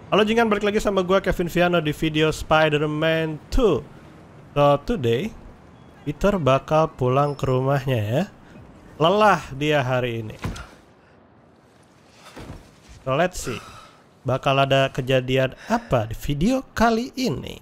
Halo jingan, balik lagi sama gua Kevin Viano di video Spider-Man 2. So today Peter bakal pulang ke rumahnya ya. Lelah dia hari ini. So let's see, bakal ada kejadian apa di video kali ini.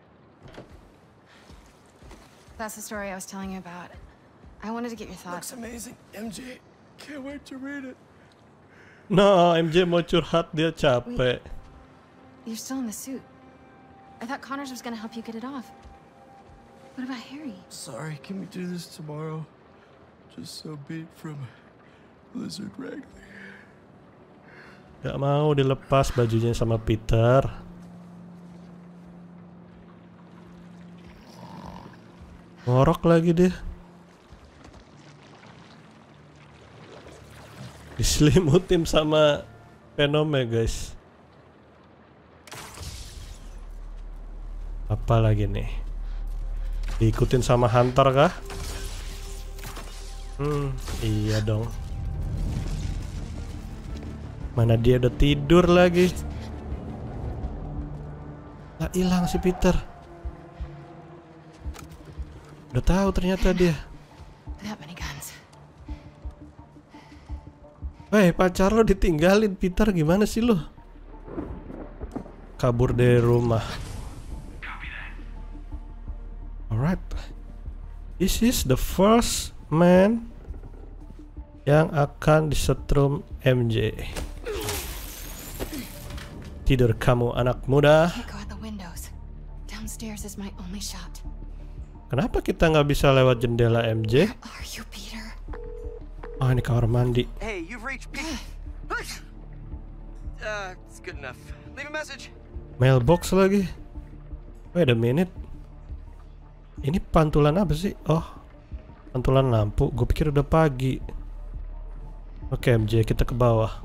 That's the story I was telling you about. I wanted to get your thoughts. Looks amazing, MJ. Can't wait to read it. No, MJ mau curhat, dia capek. You're still in the suit. I thought Connors was gonna help you get it off. What about Harry? Sorry, can we do this tomorrow? Just so beat from Lizard Wrangler. Gak mau dilepas bajunya sama Peter. Ngorok lagi dia. Diselimutin sama Venom ya guys. Apa lagi nih? Diikutin sama Hunter kah? Iya dong. Mana dia udah tidur lagi? Lah hilang si Peter. Udah tahu ternyata dia. That many guns. Weh, pacar lo ditinggalin Peter, gimana sih lo? Kabur dari rumah. Alright, this is the first man yang akan disetrum MJ. Tidur kamu anak muda. Can't go out the windows. Downstairs is my only shot. Kenapa kita nggak bisa lewat jendela MJ? Where are you, Peter? Oh, ini kamar mandi. Hey, you've reached Peter. It's good enough. Leave a message. Mailbox lagi. Wait a minute. Ini pantulan apa sih? Oh, pantulan lampu. Gue pikir udah pagi. Oke, MJ, kita ke bawah.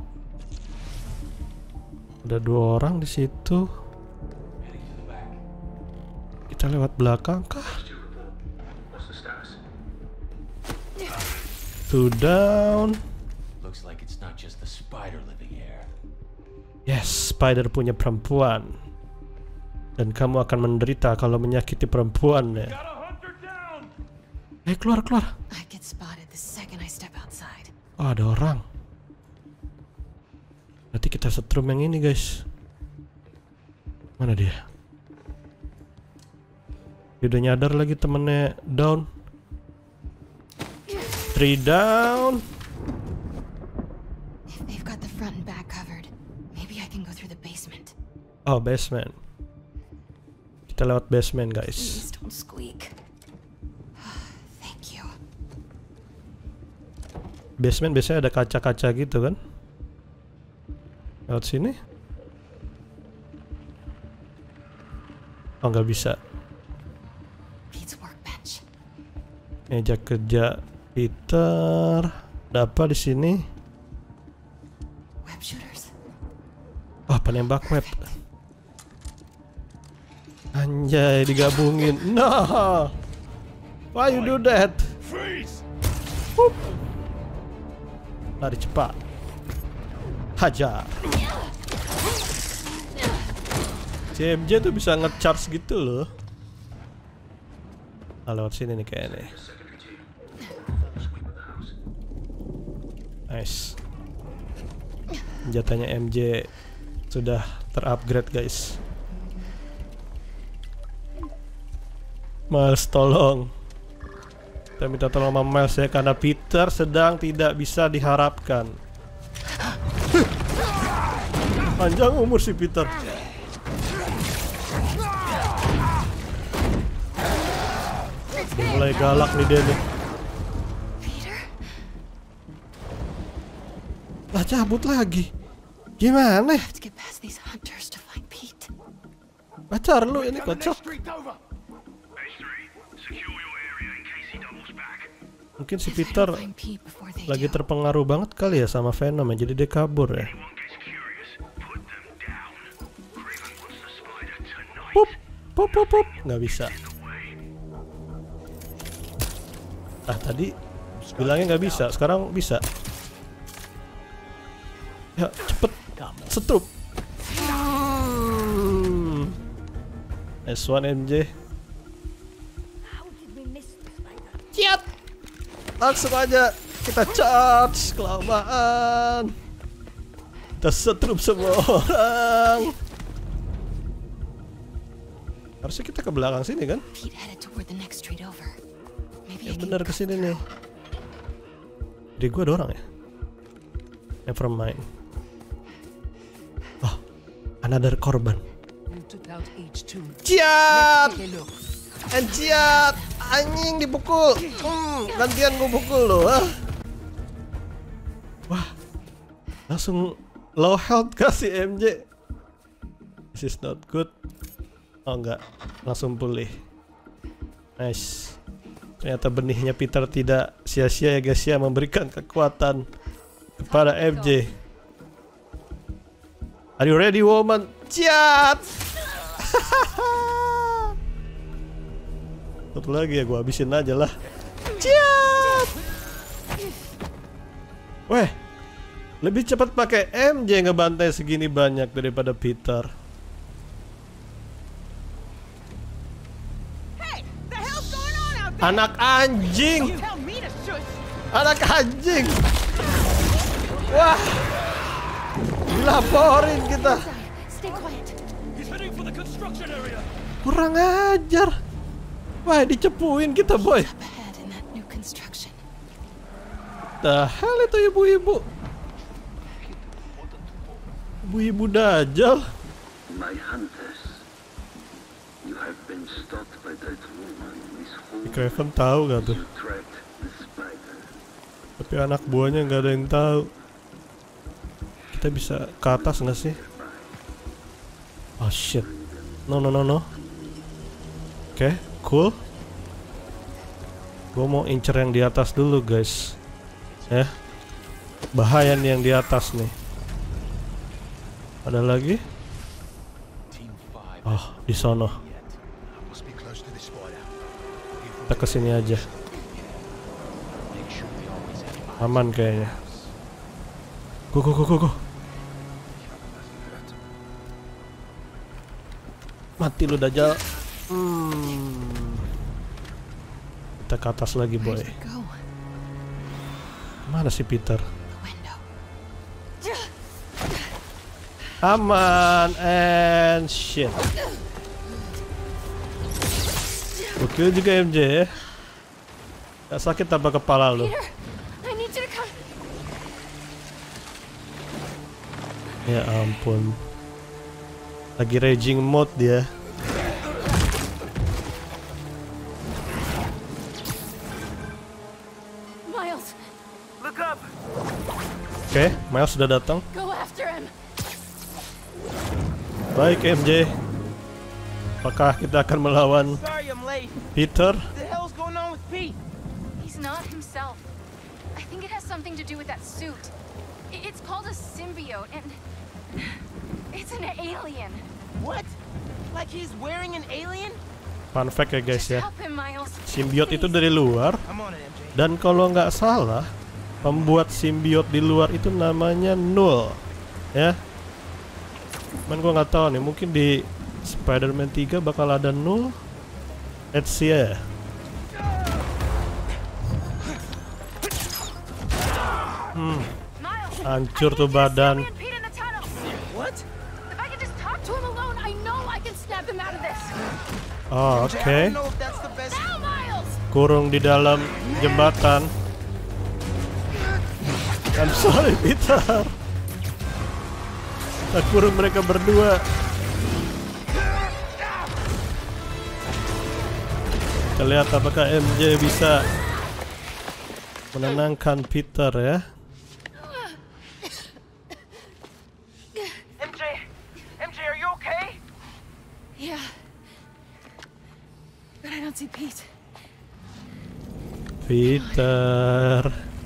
Ada 2 orang di situ. Kita lewat belakang kah? 2 down. Looks like it's not just the spider living here. Yes, spider punya perempuan. Dan kamu akan menderita kalau menyakiti perempuan ya. Keluar. I get spotted the second I step outside. Oh, ada orang. Nanti kita setrum yang ini guys. Mana dia? Dia udah nyadar lagi, temennya down. 3 down. If they've got the front and back covered, maybe I can go through the basement. Oh, basement. Kita lewat basement guys. Please don't squeak. Thank you. Basement biasanya ada kaca-kaca gitu kan? Lewat sini? Oh, nggak bisa. Pete's workbench. Meja kerja Peter. Ada apa di sini? Web shooters. Oh, penembak web. Anjay, digabungin. No. Why you do that? Freeze! Whoop. Lari cepat. Hajar. CMJ tuh bisa nge-charge gitu loh. Nah, lewat sini nih kayaknya. Nice. Senjatanya MJ sudah terupgrade guys. Miles, tolong. Kita minta tolong sama Miles ya, karena Peter sedang tidak bisa diharapkan. Panjang umur si Peter. Udah mulai galak nih dia nih. Peter? Lah, cabut lagi. Gimana? I have to get past these hunters to find Pete. Pacar lu ini kocok. Mungkin si Peter Find Pete before they lagi do. terpengaruh banget kali ya sama Venom ya, jadi dia kabur ya. Pup. Nggak bisa. Ah, tadi bilangnya nggak bisa, sekarang bisa. Ya, cepet. Setrup. Nice one MJ. Siap. Langsung aja kita charge, kelamaan. Kita setrup semua orang. Harusnya kita ke belakang sini kan? Pete headed toward the next street over. Maybe Ya I can benar ke sini nih. Di gua ada orang ya? Never mind. Oh, another korban. Ciat! Ciat! Anjing dipukul. Gantian gua pukul loh. Wah, langsung low health kasih MJ. This is not good. Oh enggak, langsung pulih. Nice. Ternyata benihnya Peter tidak sia-sia ya guys ya, memberikan kekuatan kepada MJ. Are you ready woman? Ciat! Satu lagi ya, gua habisin aja lah. Ciat! Weh, lebih cepat pakai MJ ngebantai segini banyak daripada Peter. Anak anjing! Anak anjing! Wah! Dilaporin kita! Kurang ajar! Wah, dicepuin kita boy! The hell itu ibu-ibu? Ibu-ibu dajal! My hunters, you have been stalked by that woman, Miss Holmes. Craven tahu gak tuh? You tracked the spider. Tapi anak buahnya nggak ada yang tahu. Kita bisa ke atas nggak sih? Oh shit! No. Oke, cool. Gue mau incer yang di atas dulu guys. Ya, bahaya nih yang di atas nih. Ada lagi? Oh, di sono. Kita kesini aja. Aman kayaknya. Go. Mati lu Dajjal. Kita ke atas lagi boy. Mana si Peter? Aman and shit. Oke juga MJ ya. Gak sakit apa kepala lu? Ya ampun. Lagi raging mode dia. Miles, Look up! Oke, Miles sudah datang. go after him. Baik MJ. Apakah kita akan melawan Sorry I'm late. Peter? What the hell's going on with Pete? He's not himself. I think it has something to do with that suit. It's called a symbiote, and it's an alien. What? Like he's wearing an alien? Fun fact ya guys ya. Help him, Miles. Simbiot itu dari luar. I'm on it, MJ. Dan kalau nggak salah, pembuat simbiot di luar itu namanya Null, ya. Cuman gua nggak tahu nih, mungkin di Spider-Man 3 bakal ada Null. Let's see ya. Miles, Hancur tuh badan. What? If I can just talk to him alone, I know I can snap him out of this. Oh, MJ, oke. I don't know if that's the best. Now, Miles. Kurung di dalam jembatan. I'm sorry Peter. Kita kurung mereka berdua. Kita lihat apakah MJ bisa menenangkan Peter ya. MJ, are you okay? Yeah. But I don't see Pete. Peter,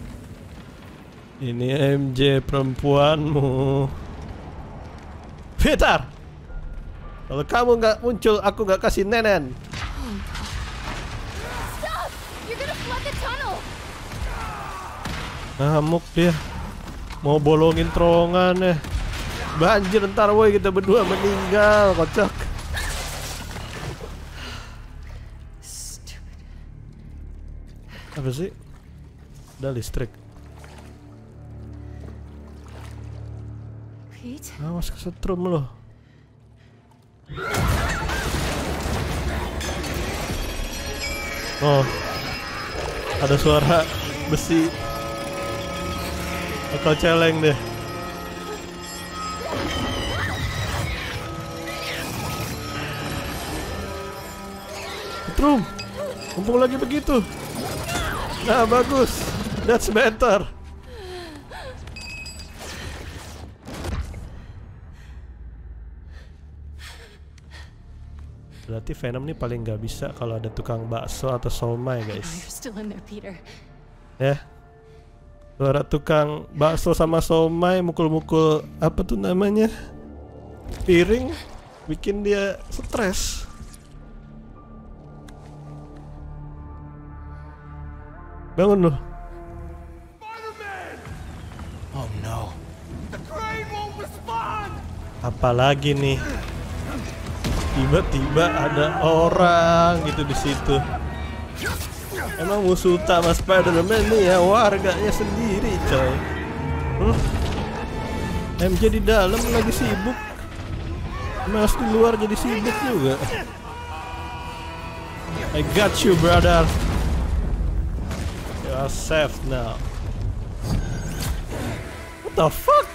ini MJ perempuanmu. Peter, kalau kamu nggak muncul, aku nggak kasih nenen. Stop! You're gonna flood the tunnel. Ngamuk dia, mau bolongin terowongan ya. Banjir ntar woi, kita berdua meninggal, kocak. Apa sih? Ada listrik. Pete? Awas kesetrum loh. Oh, ada suara besi. Bakal celeng deh. Setrum, mumpung lagi begitu. Nah, bagus. That's better. Berarti Venom nih paling nggak bisa kalau ada tukang bakso atau somai, Oh, guys. you're still in there, Peter. Ya, suara tukang bakso sama somai mukul-mukul apa tuh namanya, piring, bikin dia stres. Bangun loh. Oh no. The crane won't respond! Apalagi nih, tiba-tiba ada orang gitu di situ. Emang musuh utama Spider-Man nih ya warganya sendiri, coy. MJ di dalam lagi sibuk, Miles di luar jadi sibuk juga. I got you, brother. You are safe now. What the fuck?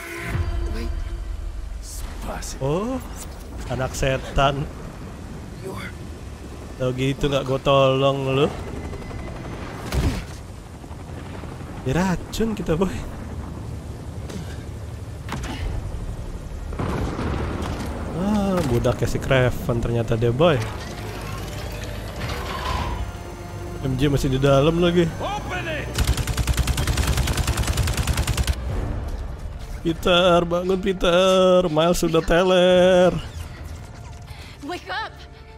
Oh, anak setan. Tau gitu nggak gue tolong lu. Diracun kita, boy. Ah, budaknya si Kraven ternyata dia, boy. MJ masih di dalam lagi. Peter, bangun Peter. Miles sudah teler. Wake up!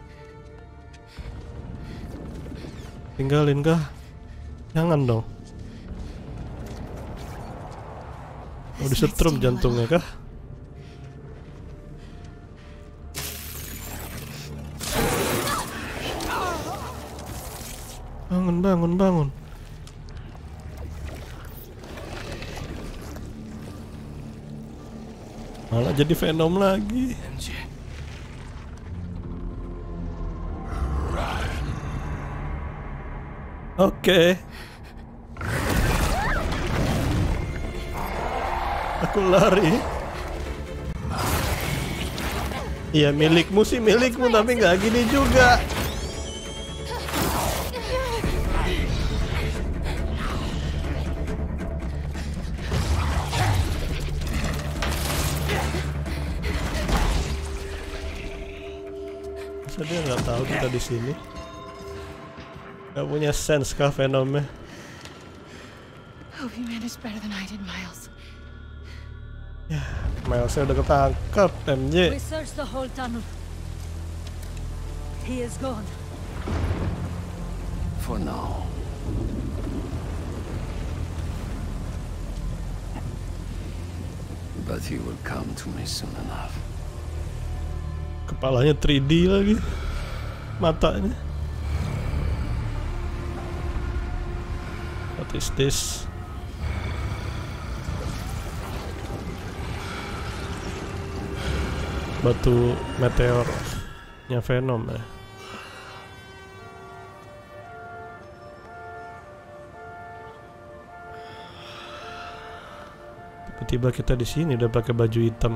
Tinggalin kah? Jangan dong. Mau disetrum jantungnya kah? Bangun, bangun, bangun. Malah jadi Venom lagi. MJ. Oke. Aku lari. Iya, milikmu sih milikmu, tapi nggak gini juga. Masa dia nggak tahu kita di sini? Gak punya sense kah Venomnya? Hope you managed better than I did, Miles. Ya, Milesnya udah ketangkep, MJ. We searched the whole tunnel. He is gone. For now. But he will come to me soon enough. Kepalanya 3D lagi. Matanya. What is this? Batu meteornya Venom ya. Tiba-tiba kita di sini udah pakai baju hitam.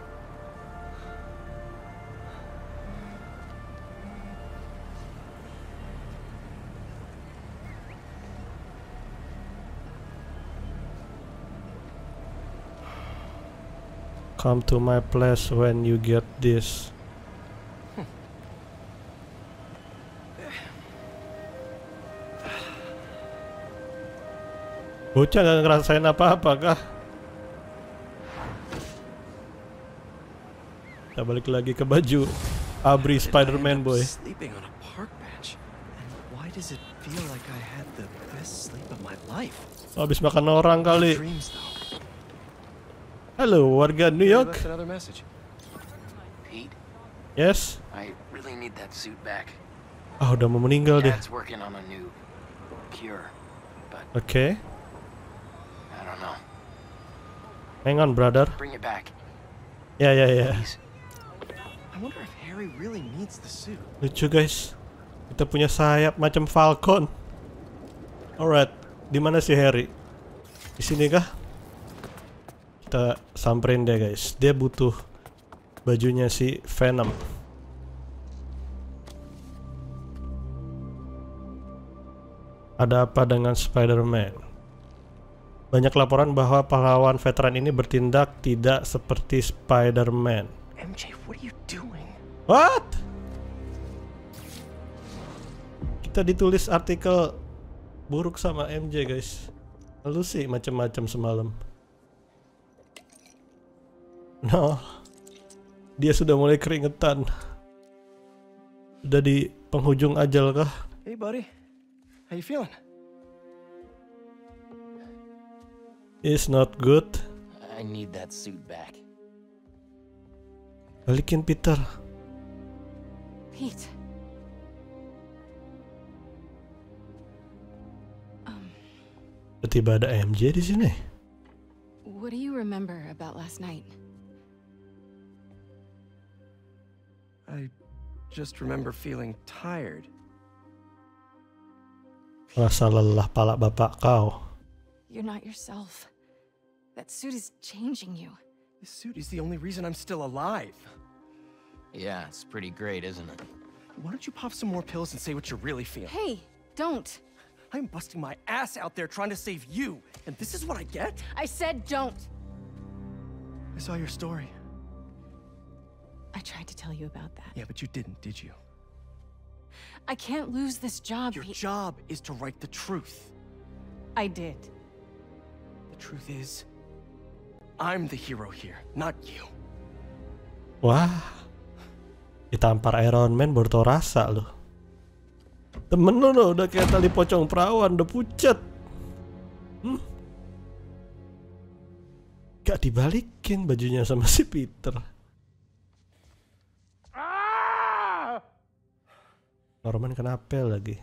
Come to my place when you get this. Bocah gak ngerasain apa-apa kah? Kita balik lagi ke baju Abri Spider-Man, boy. Sleeping on a park bench. And why does it feel like I had the best sleep of my life? Habis makan orang kali. Dreams though. Halo warga New York. Left another message. Pete, Yes. I really need that suit back. Ah, udah mau meninggal dia. Dad's working on a new pure, but Oke. I don't know. Hang on, brother. Bring it back, Ya. please. I wonder if Harry really needs the suit. Lucu guys. Kita punya sayap macam Falcon. Alright, di mana si Harry? Di sini kah? Kita samperin dia guys. Dia butuh bajunya si Venom. Ada apa dengan Spider-Man? Banyak laporan bahwa pahlawan veteran ini bertindak tidak seperti Spider-Man. MJ, what are you doing? What? Kita ditulis artikel buruk sama MJ guys. Lalu sih macam-macam semalam. No, dia sudah mulai keringetan. Sudah di penghujung ajal kah? Hey, buddy. How you feeling? It's not good. I need that suit back. Balikin Peter. Pete. Tiba ada MJ di sini. What do you remember about last night? I just remember feeling tired. Rasa lelah pala bapak kau. You're not yourself. That suit is changing you. This suit is the only reason I'm still alive. Yeah, it's pretty great, isn't it? Why don't you pop some more pills and say what you're really feeling? Hey, don't. I'm busting my ass out there trying to save you, and this is what I get? I said don't. I saw your story. I tried to tell you about that. Yeah, but you didn't, did you? I can't lose this job. Your job is to write the truth. I did. The truth is, I'm the hero here, not you. Wah, ditampar Iron Man baru tau rasa loh. Temen lu loh udah kayak tali pocong perawan, udah pucat. Gak dibalikin bajunya sama si Peter. Norman kenapa lagi?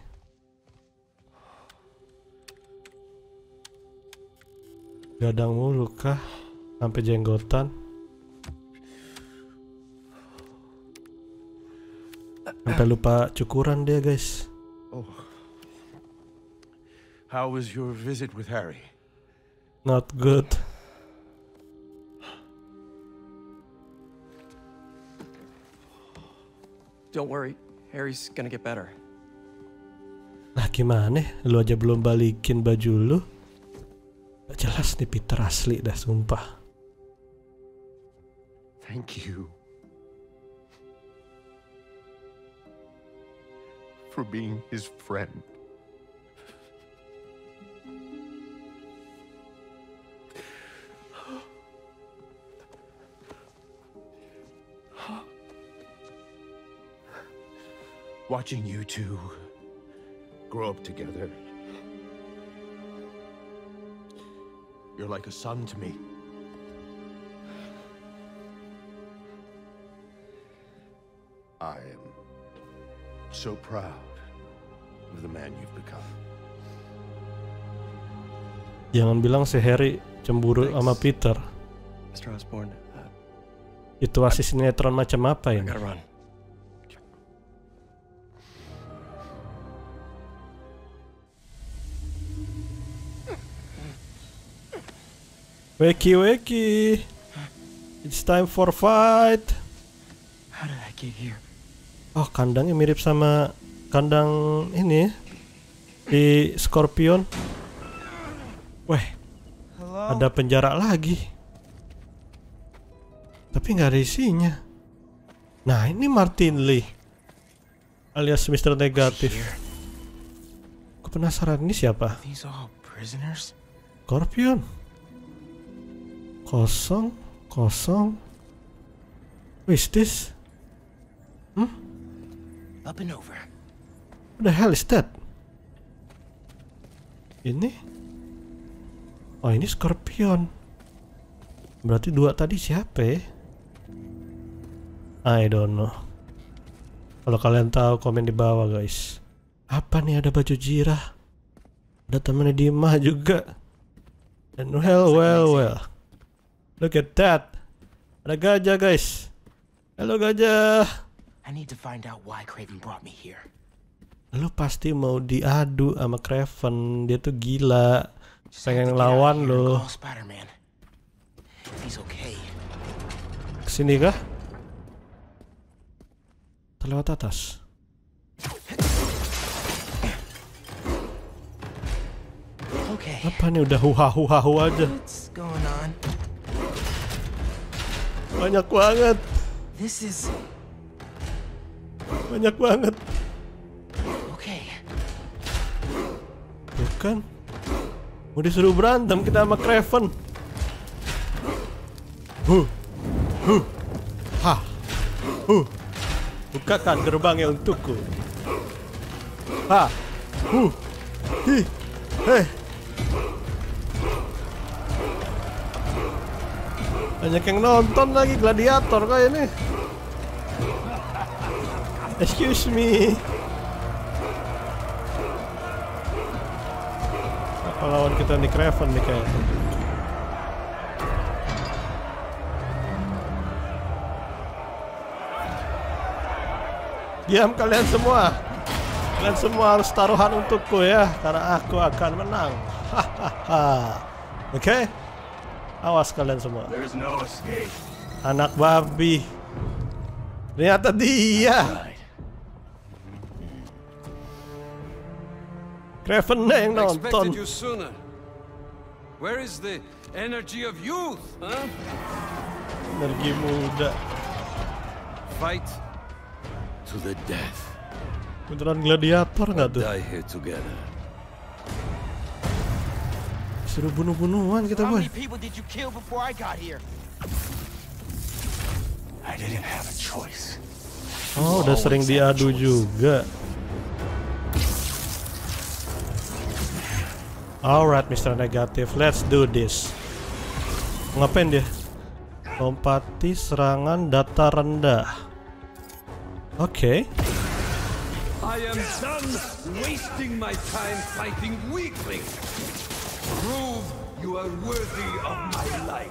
Gadang mulu kah? Sampai jenggotan. Sampai lupa cukuran dia guys. Oh. How was your visit with Harry? Not good. Don't worry, Harry's gonna get better. Lah gimana? Lu aja belum balikin baju lu. Gak jelas nih Peter asli dah sumpah. Thank you for being his friend. Watching you two grow up together. You're like a son to me. I am so proud of the man you've become. Jangan bilang si Harry cemburu sama Peter. Mr. Osborn, Itu asis sinetron macam apa I ini? gotta run. Wakey wakey, it's time for fight. How did I get here? Oh kandangnya mirip sama kandang ini di Scorpion. Weh, Hello? ada penjara lagi. Tapi nggak ada isinya. Nah ini Martin Lee alias Mr. Negatif. Aku penasaran ini siapa? These all prisoners? Scorpion. Kosong. What is this? Up and over. What the hell is that? Ini? Oh ini Scorpion. Berarti dua tadi siapa ya? I don't know. Kalau kalian tahu komen di bawah guys. Apa nih ada baju Jirah? Ada temennya Dima juga. And well. Look at that. Ada gajah guys. Halo gajah. I need to find out why Kraven brought me here. Lu pasti mau diadu sama Kraven. Dia tuh gila. Pengen lawan lo. Spider-Man. He's okay. Kesini kah? Terlewat atas. Okay. Apa nih udah huha aja. What's going on? Banyak banget. This is Banyak banget. okay. Bukan. Mau disuruh berantem kita sama Kraven. Bukakan gerbangnya untukku. Banyak yang nonton lagi gladiator kayak ini. Excuse me. Apa lawan kita nih Kraven nih kayaknya. Diam kalian semua. Kalian semua harus taruhan untukku ya, karena aku akan menang. Oke? Awas kalian semua. Anak babi. Ternyata dia. Kraven yang nonton. Where is the energy of youth, huh? Energi muda. Fight to the death. Beneran gladiator nggak tuh? Die here together. Suruh bunuh-bunuhan kita boy. How many people did you kill before I got here? I didn't have a choice. Oh, udah sering diadu juga. Alright, Mr. Negative, let's do this. Ngapain dia? Lompati serangan data rendah. Oke. I am done wasting my time fighting weaklings. Prove you are worthy of my life.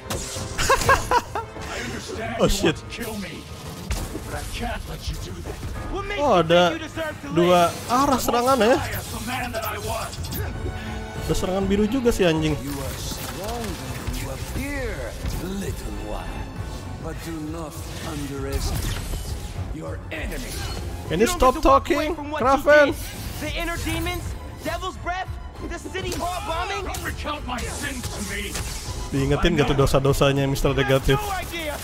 I understand Oh shit. kill me, but I can't let you do that. Oh, ada dua arah serangan ya. I am the man that I was. Ada serangan biru juga sih anjing. You are stronger than you appear, little one. But do not underestimate your enemy. Can you stop talking, Kraven? The inner demons, devil's breath, the city hall bombing. Don't recount my sins to me. Diingetin gak tuh dosa-dosanya Mr. Negative? No idea.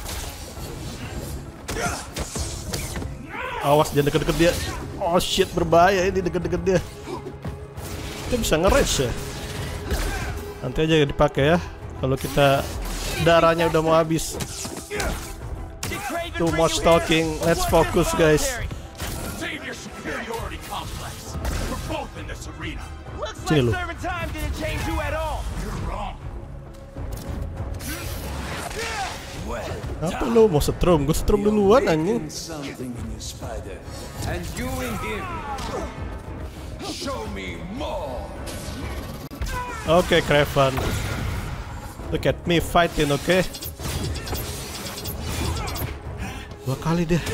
Awas jangan deket-deket dia. Oh shit, berbahaya ini deket-deket dia. Kita bisa nge-rage ya. Nanti aja dipakai ya. Kalau kita darahnya udah mau habis. Too much talking. Let's focus guys. Save your superiority complex. We're both in this arena. Looks Sini like lu. serving time didn't change you at all. You're wrong. Well, Apa lu mau setrum? Gue setrum duluan anjing. something in you, Spider, and you in him. Show me more. Oke, Kraven. Look at me fighting, oke? Dua kali deh.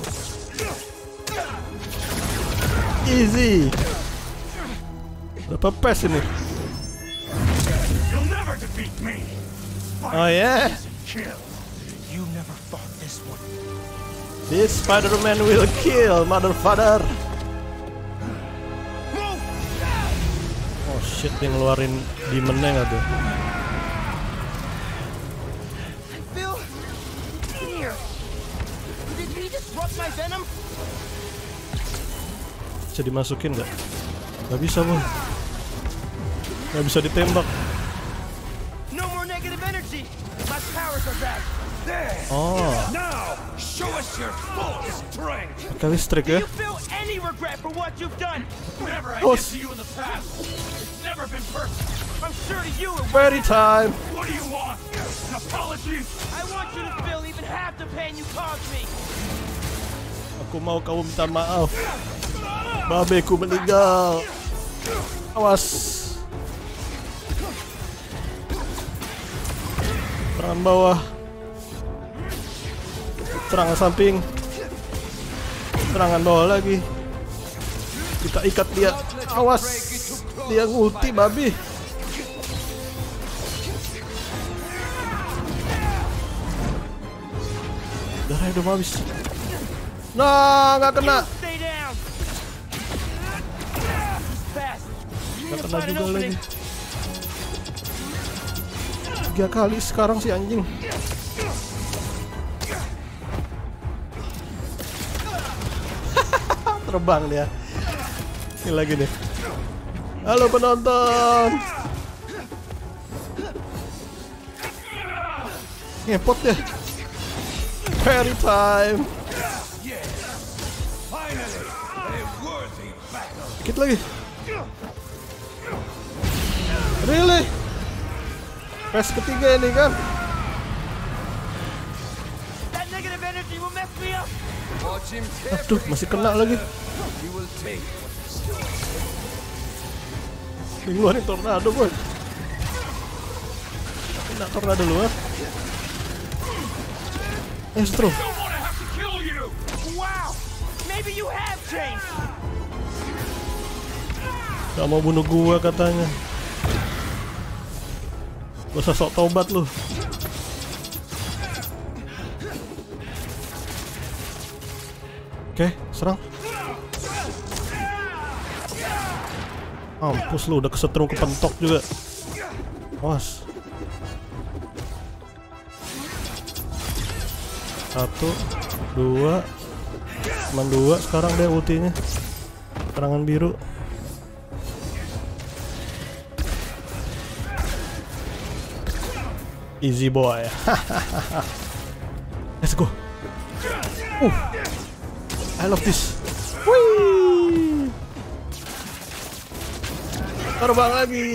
Easy. Berapa pes ini? You'll never defeat me. Oh yeah. Kill. You never fought this one. This Spider-Man will kill, motherfucker. Oh shit, dia ngeluarin demonnya nggak tuh? Bill, here. Did he disrupt my venom? Bisa dimasukin nggak? Nggak bisa boy. Nggak bisa ditembak. No more negative energy. My powers are back. There. Oh, Now, show us your full strength. pakai listrik Do ya? you feel any regret for what you've done? Whatever I Oh, did to you in the past, it's never been perfect. I'm sure to you it was. Very time. What do you want? An apology? I want you to feel even half the pain you caused me. Aku mau kamu minta maaf. Babeku meninggal. Awas. Serangan bawah. Serangan samping. Serangan bawah lagi. Kita ikat dia. Awas. Dia ngulti babi. Darah udah habis. Nah, nggak kena. Nggak kena juga lagi. 3 kali sekarang si anjing. Terbang dia. Ini lagi deh. Halo penonton. Ngepot ya. Fairy time. Dikit lagi. Really? Phase ketiga ini kan. Aduh, masih kena lagi. Ngeluarin tornado boy. Kena tornado luar. Estro. Gak mau bunuh gua katanya. Gak usah sok tobat lu. Oke, serang. Mampus lu, udah kesetrum kepentok juga. Awas. 1, 2. Cuman 2 sekarang deh ultinya. Serangan biru. Easy boy. Let's go. I love this. Wih. Terbang lagi.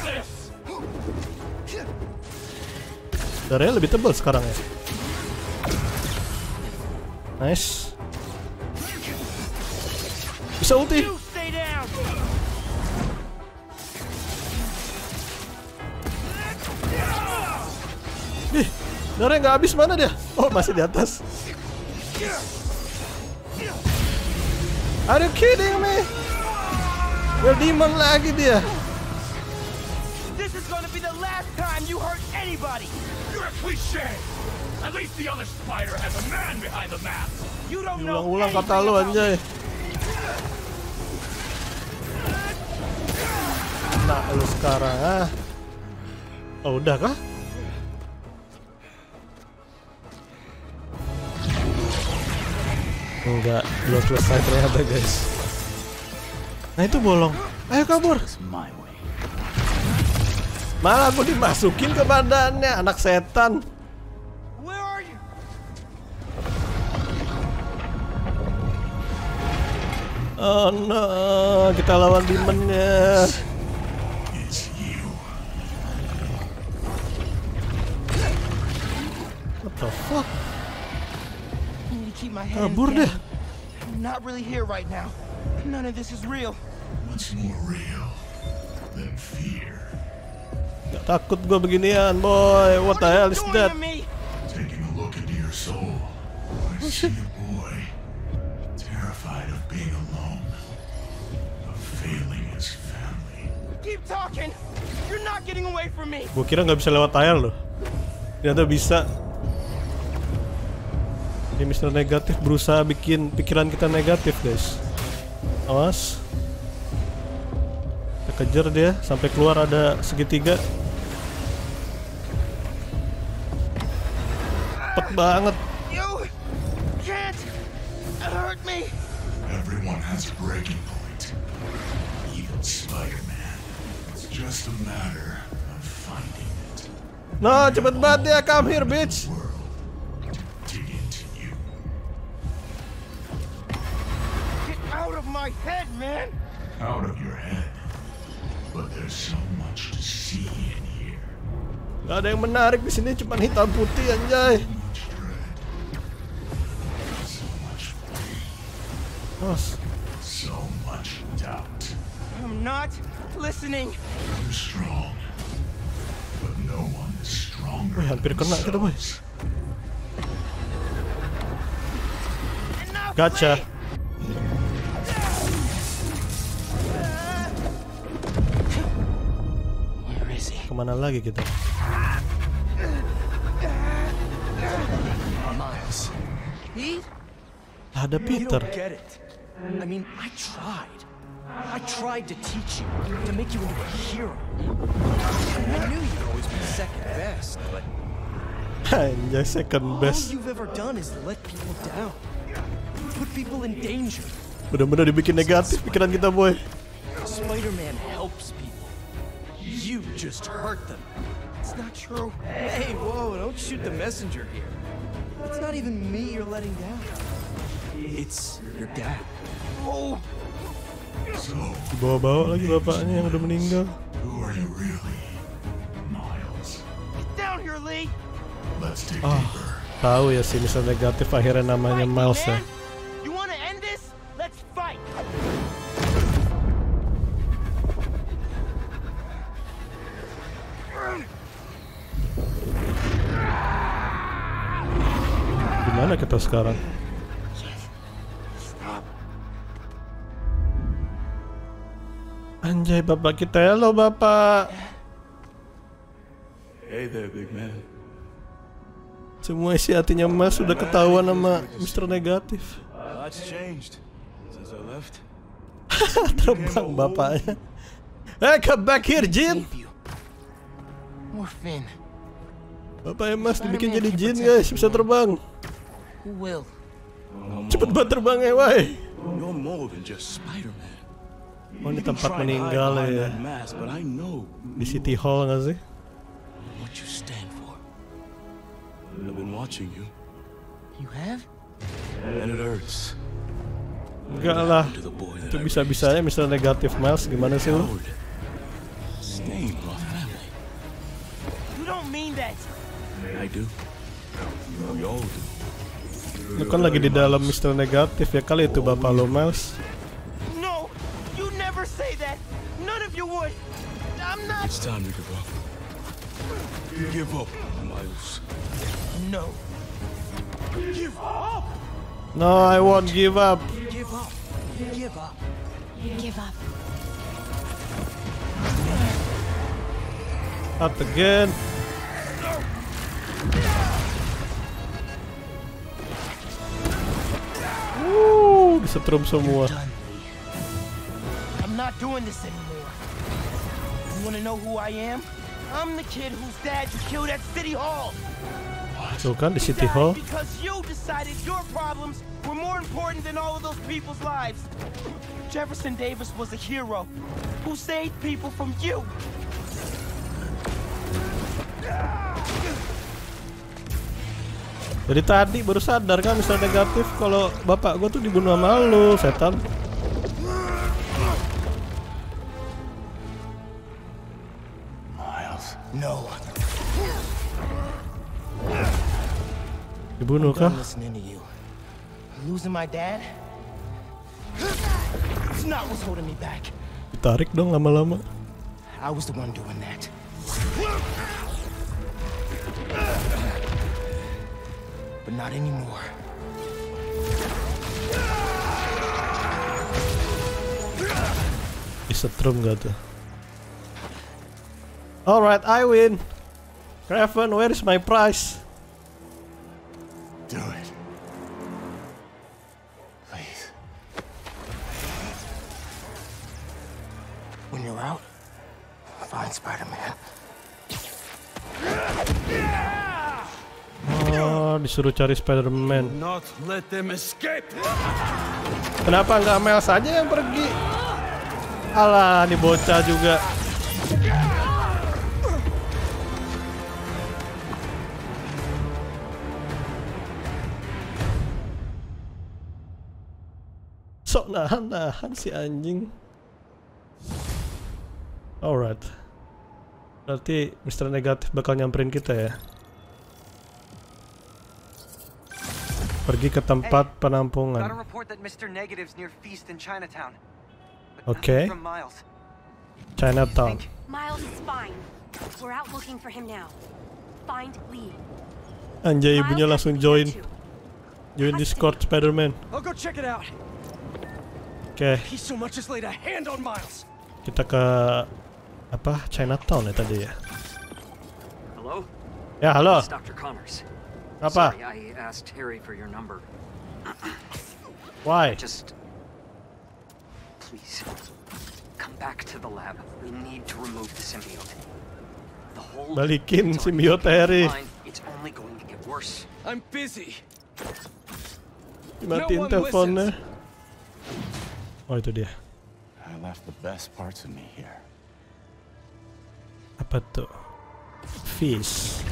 Darahnya lebih tebal sekarang ya. Nice. Bisa ulti. Nih, darahnya nggak habis, mana dia? Oh, masih di atas. Are you kidding me? We're demon lagi dia. This is gonna be the last time you hurt anybody. You're a cliché. At least the other spider has a man behind the mask. You don't know. Ulang-ulang kata lu anjay. Nah, lu sekarang ah. Oh, udah kah? Enggak, belum selesai ternyata guys. Nah itu bolong. Ayo kabur. Malah aku dimasukin ke badannya, anak setan. Oh no, kita lawan demonnya. What the fuck? Kabur deh. I'm not really here right now. None of this is real. What's more real than fear? Gak takut gue beginian, boy. What the hell is that? Taking a look into your soul, I see a boy terrified of being alone, of failing his family. Keep talking. You're not getting away from me. Gue kira nggak bisa lewat air loh. Ternyata bisa. Ini Mr. Negatif berusaha bikin pikiran kita negatif, guys. Awas. Kita kejar dia sampai keluar ada segitiga. Cepet banget. You can't hurt me. Everyone has a breaking point. Even Spider-Man. It's just a matter of finding it. No, cepet banget dia, come here, bitch. Out of my head, man. Out of your head. But there's so much to see in here. Gak ada yang menarik di sini, cuma hitam putih anjay. So much dread. So much pain. So much doubt. I'm not listening. You're strong, but no one is stronger. Wih, hampir kena kita, boy. Gotcha. Kemana lagi kita? Miles. Pete? Ada You Peter. don't get it. I mean, I tried to teach you, to make you into a hero. I knew you'd always be second best, but Anjay, second all best. you've ever done is let people down. Put people in danger. Bener-bener dibikin negatif pikiran kita, boy. Spider-Man helps people. You just hurt them. It's not true. Hey, whoa, don't shoot the messenger here. It's not even me you're letting down. It's your dad. Oh! So, Bawa-bawa lagi bapaknya yang udah meninggal. who are you really, Miles? Get down here, Lee! Let's dig Ah, deeper. tahu ya sih misal negatif akhirnya namanya Miles ya. You wanna end this? Let's fight! Gimana kita sekarang? Anjay, bapak kita. Halo, bapak. Hey there, big man. Semua isi hatinya Mas sudah ketahuan sama Mr. Negatif. Lots changed since I left. Terbang bapaknya. Hey, come back here, Jin. Morphin. Bapaknya Mas dibikin jadi Jin, guys. Bisa terbang. Who will? Cepet banget terbangnya, woi. You're more than just Spider-Man. Oh, ini tempat meninggal ya. Mask, but I know Di City Hall nggak sih? what you stand for. I've been watching you, You have? and it hurts. Enggak lah. To the boy that Itu I bisa-bisanya Mr. Negatif Miles. Gimana sih lu? raised. Stain on our family. You don't mean that! I do. We all do. Lu kan lagi di dalam Mr. Negatif ya kali itu bapak lo, Miles. No! You never say that! None of you would! I'm not... It's time to give up. Give up, Miles. No. Give up! No, I won't give up. Give up. Give up. Give up. Not again. Disetrum semua. Done, Lee. I'm not doing this anymore. You wanna know who I am? I'm the kid whose dad you killed at City Hall. Tuh kan di City Hall. Because you decided your problems were more important than all of those people's lives. Jefferson Davis was a hero who saved people from you. Dari tadi baru sadar kan Mr. Negatif kalau bapak gua tuh dibunuh sama lu, setan. Miles. No. Dibunuh kah? I'm listening to you. Losing my dad? It's not what's holding me back. Ditarik dong lama-lama. I was the one doing that. But not anymore. Disetrum gak tuh? Alright, I win. Craven, where is my prize? Do it. Please. When you're out, find Spider-Man. Oh, disuruh cari Spider-Man. Not let them escape. Kenapa nggak Miles saja yang pergi? Alah, ini bocah juga. Sok nahan si anjing. Alright. Berarti Mr. Negatif bakal nyamperin kita ya. Pergi ke tempat penampungan. Got a report that Mr. Negative's near Feast in Chinatown. But Okay. nothing from Miles. Chinatown. Miles is fine. We're out looking for him now. Find Lee. Anjay, ibunya Miles langsung has join to be there too. join Discord Spider-Man. I'll go check it out. Oke, He so much as laid a hand on Miles. kita ke apa? Chinatown ya tadi ya. Hello? Ya, halo. It's Dr. Connors. Apa? Sorry, I asked Harry for your number. Why? Just please come back to the lab. We need to remove the symbiote. The whole Balikin symbiote Harry. It's only going to get worse. I'm busy. Dimatiin teleponnya. Oh, itu dia. I left the best parts of me here. Apa tuh? Fish.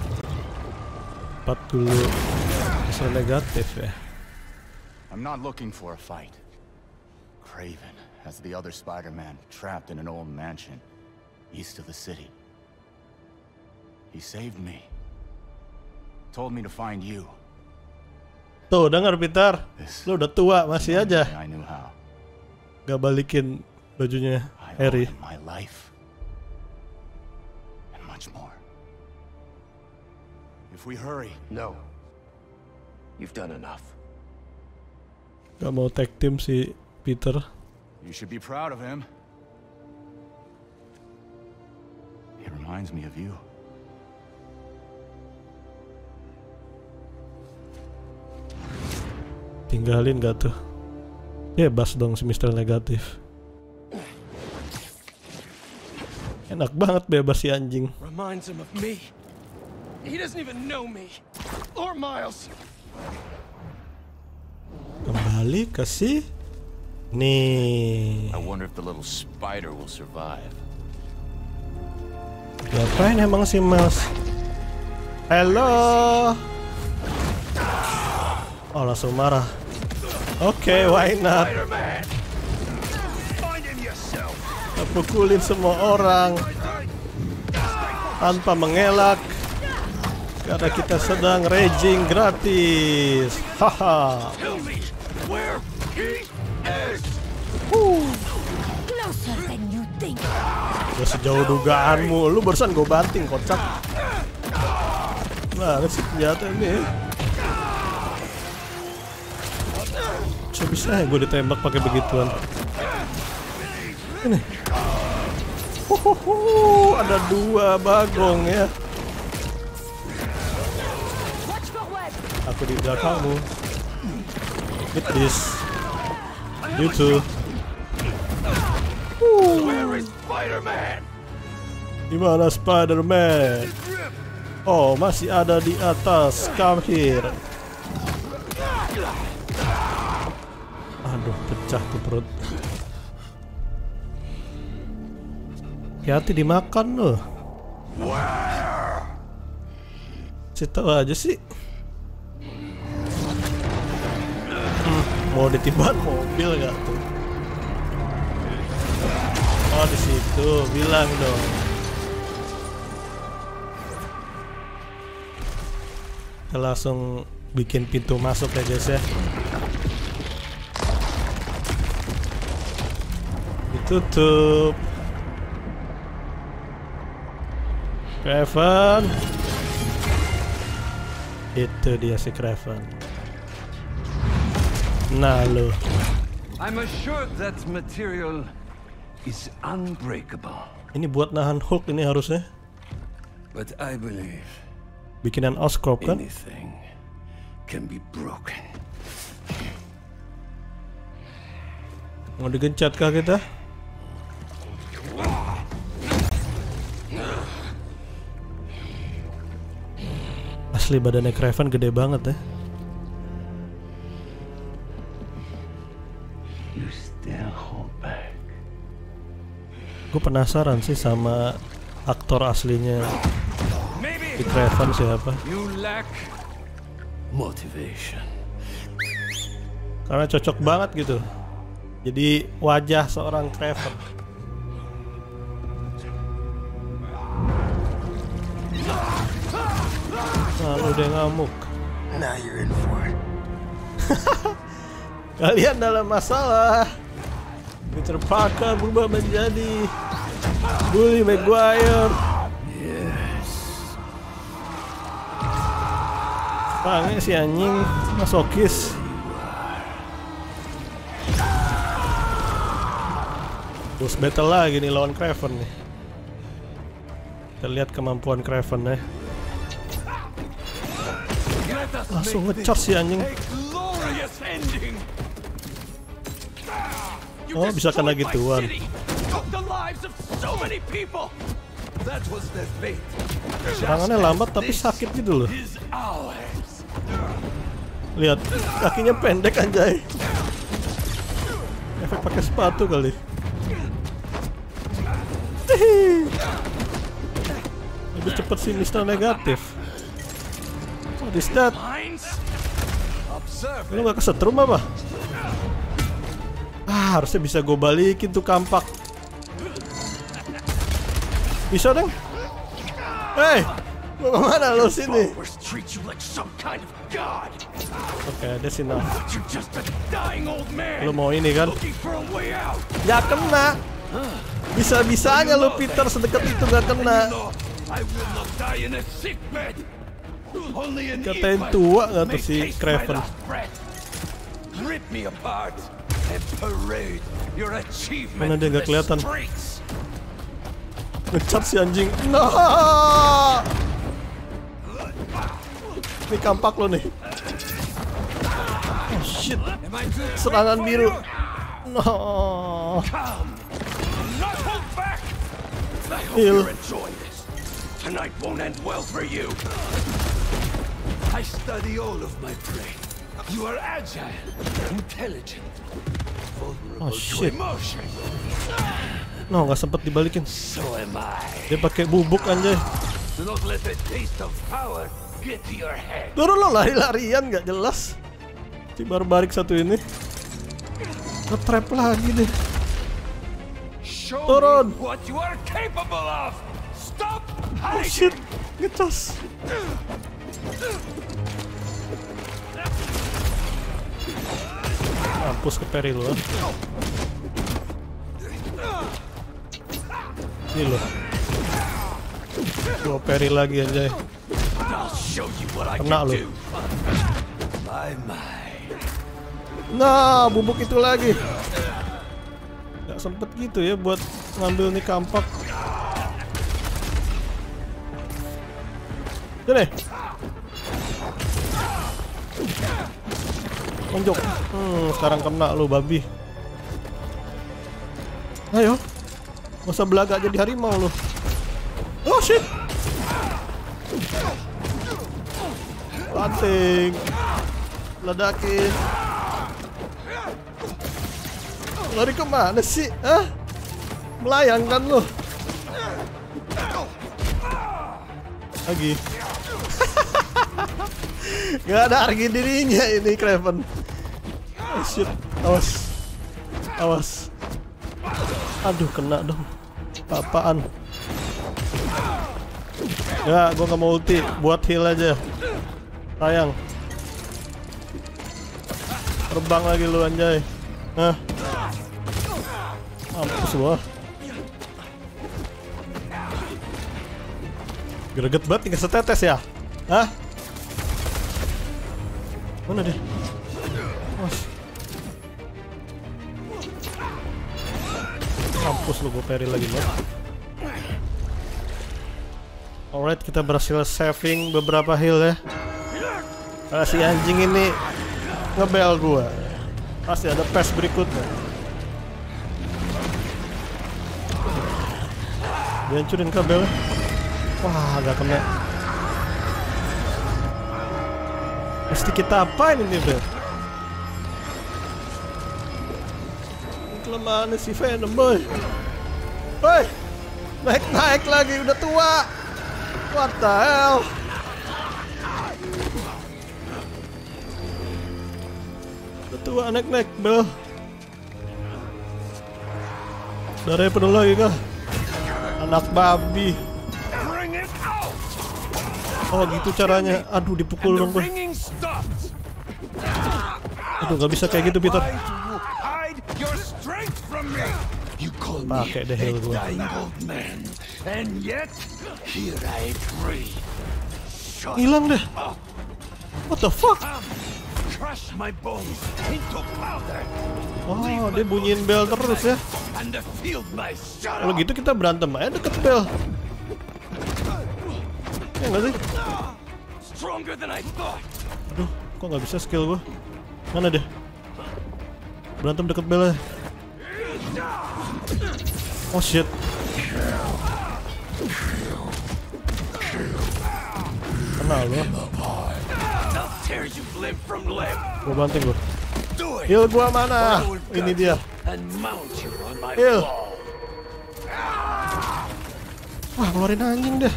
40 hasil negatif ya. I'm not looking for a fight. Craven has the other Spider-Man trapped in an old mansion east of the city. He saved me. Told me to find you. Tuh, denger Peter. Lu udah tua, masih aja I knew how. gak balikin bajunya I owe Harry. him my life. And much more. If we hurry. No. You've done enough. Gak mau tag team si Peter. You should be proud of him. He reminds me of you. Tinggalin gak tuh? Bebas dong si Mr. Negatif. Enak banget bebas si anjing. Reminds him of me. He doesn't even know me. Or Miles. Kembali ke si nih. I wonder if the little spider will survive. Ngapain emang si Miles? Halo. Oh, langsung marah. Oke, why not? Kita pukulin semua orang tanpa mengelak karena kita sedang raging gratis. Haha. Udah sejauh dugaanmu, lu barusan gue banting kocak. Nah, sih senjata ini. Coba bisa gue ditembak pakai begituan. Ini. Ada 2 bagong ya. Aku di belakangmu. Hit this. You too. Dimana Spider-Man? Oh, masih ada di atas. Come here. Aduh, pecah tuh perut. Hati-hati dimakan loh. Cita aja sih. Mau ditiban mobil gak tuh? Oh, di situ, bilang dong. Kita langsung bikin pintu masuk ya guys ya. Ditutup. Craven. Itu dia si Craven. Nah lo. I'm assured that material is unbreakable. Ini buat nahan Hulk ini harusnya. But I believe bikinan Oscorp kan? anything can be broken. Mau digencet kah kita? Asli badannya Craven gede banget ya. You still hold back. Gue penasaran sih sama aktor aslinya di Craven siapa? You lack motivation. Karena cocok banget gitu. Jadi wajah seorang Craven. Nah, lu udah ngamuk. Now you're in for it. Kalian dalam masalah. Peter Parker berubah menjadi Bully Maguire. Pange si anjing masokis. Boss battle lagi nih lawan Kraven nih. Kita lihat kemampuan Kraven ya. Langsung ngecharge si anjing. Oh, bisa kena gituan. Serangannya lambat tapi sakit gitu loh. Lihat, kakinya pendek anjay. Efek pakai sepatu kali. Lebih cepet sih Mr. Negatif. What is that? Lu gak kesetrum apa? Harusnya bisa gue balikin tuh kampak. Bisa dong? Hey, mau kemana lo sini? Oke, ada sini. Lo mau ini kan? Ya kena. Bisa-bisanya lo Peter sedekat itu gak kena. Katain tua gak tuh si Kraven? Mana dia gak kelihatan? Ngecat si anjing. Nah, ini kampak lo nih. Oh shit, serangan biru. No. Heal. Tonight won't end well for you. I study all of my prey. You are agile, intelligent, vulnerable to emotion. No, nggak sempet dibalikin. So am I. Dia pakai bubuk anjay. Do not let the taste of power get to your head. Turun lo, lari-larian nggak jelas. Si barbarik satu ini. Nge-trap lagi deh. Turun. What you are capable of. Stop hiding. Oh shit, ngecas. Mampus ke Perry lu. Ini loh. Gua Perry lagi anjay. Kena lu. Nah, bubuk itu lagi. Gak sempet gitu ya buat ngambil nih kampak. Sini. Tonjok. Sekarang kena lu babi. Ayo. Masa belaga jadi harimau lu. Oh shit. Banting. Ledakin. Lari kemana sih? Hah? Melayang kan lu? Lagi. Gak ada harga dirinya ini Kraven. Oh shit. Awas. Awas. Aduh kena dong. Apaan? Ya, gua nggak mau ulti, buat heal aja. Sayang. Terbang lagi lu anjay. Hah? Mampus gua. Greget banget tinggal setetes ya? Hah? Mana dia? Mampus lu, gua parry lagi loh. Alright, kita berhasil saving beberapa heal ya. Karena si anjing ini ngebel gua. Pasti ada patch berikutnya. Dihancurin kabel. Wah, agak kena. Mesti kita apain ini, Bel? Kelemahan si Venom, boy. Woi, naik lagi, udah tua. What the hell? Udah tua, naik, Bel. Darahnya penuh lagi kah? Anak babi. Oh gitu caranya. Aduh dipukul dong gue. Aduh gak bisa kayak gitu Peter. You call me Pakai deh a heal gua. dying old man, and yet here I breathe. Hilang deh. What the fuck? Crush my bones into powder. Oh, dia bunyiin bel terus ya. And the field mice shut Kalau up. gitu kita berantem aja deket bel. Ya nggak sih? Stronger than I thought. Aduh, kok nggak bisa skill gua? Mana dia? Berantem deket bel ya. Oh shit. Kenal lo. I'll tear you limb from limb. Gua banting gua. Do it. Heal gua mana? Ini dia. And mount you on my Heal. wall. Wah, keluarin anjing deh.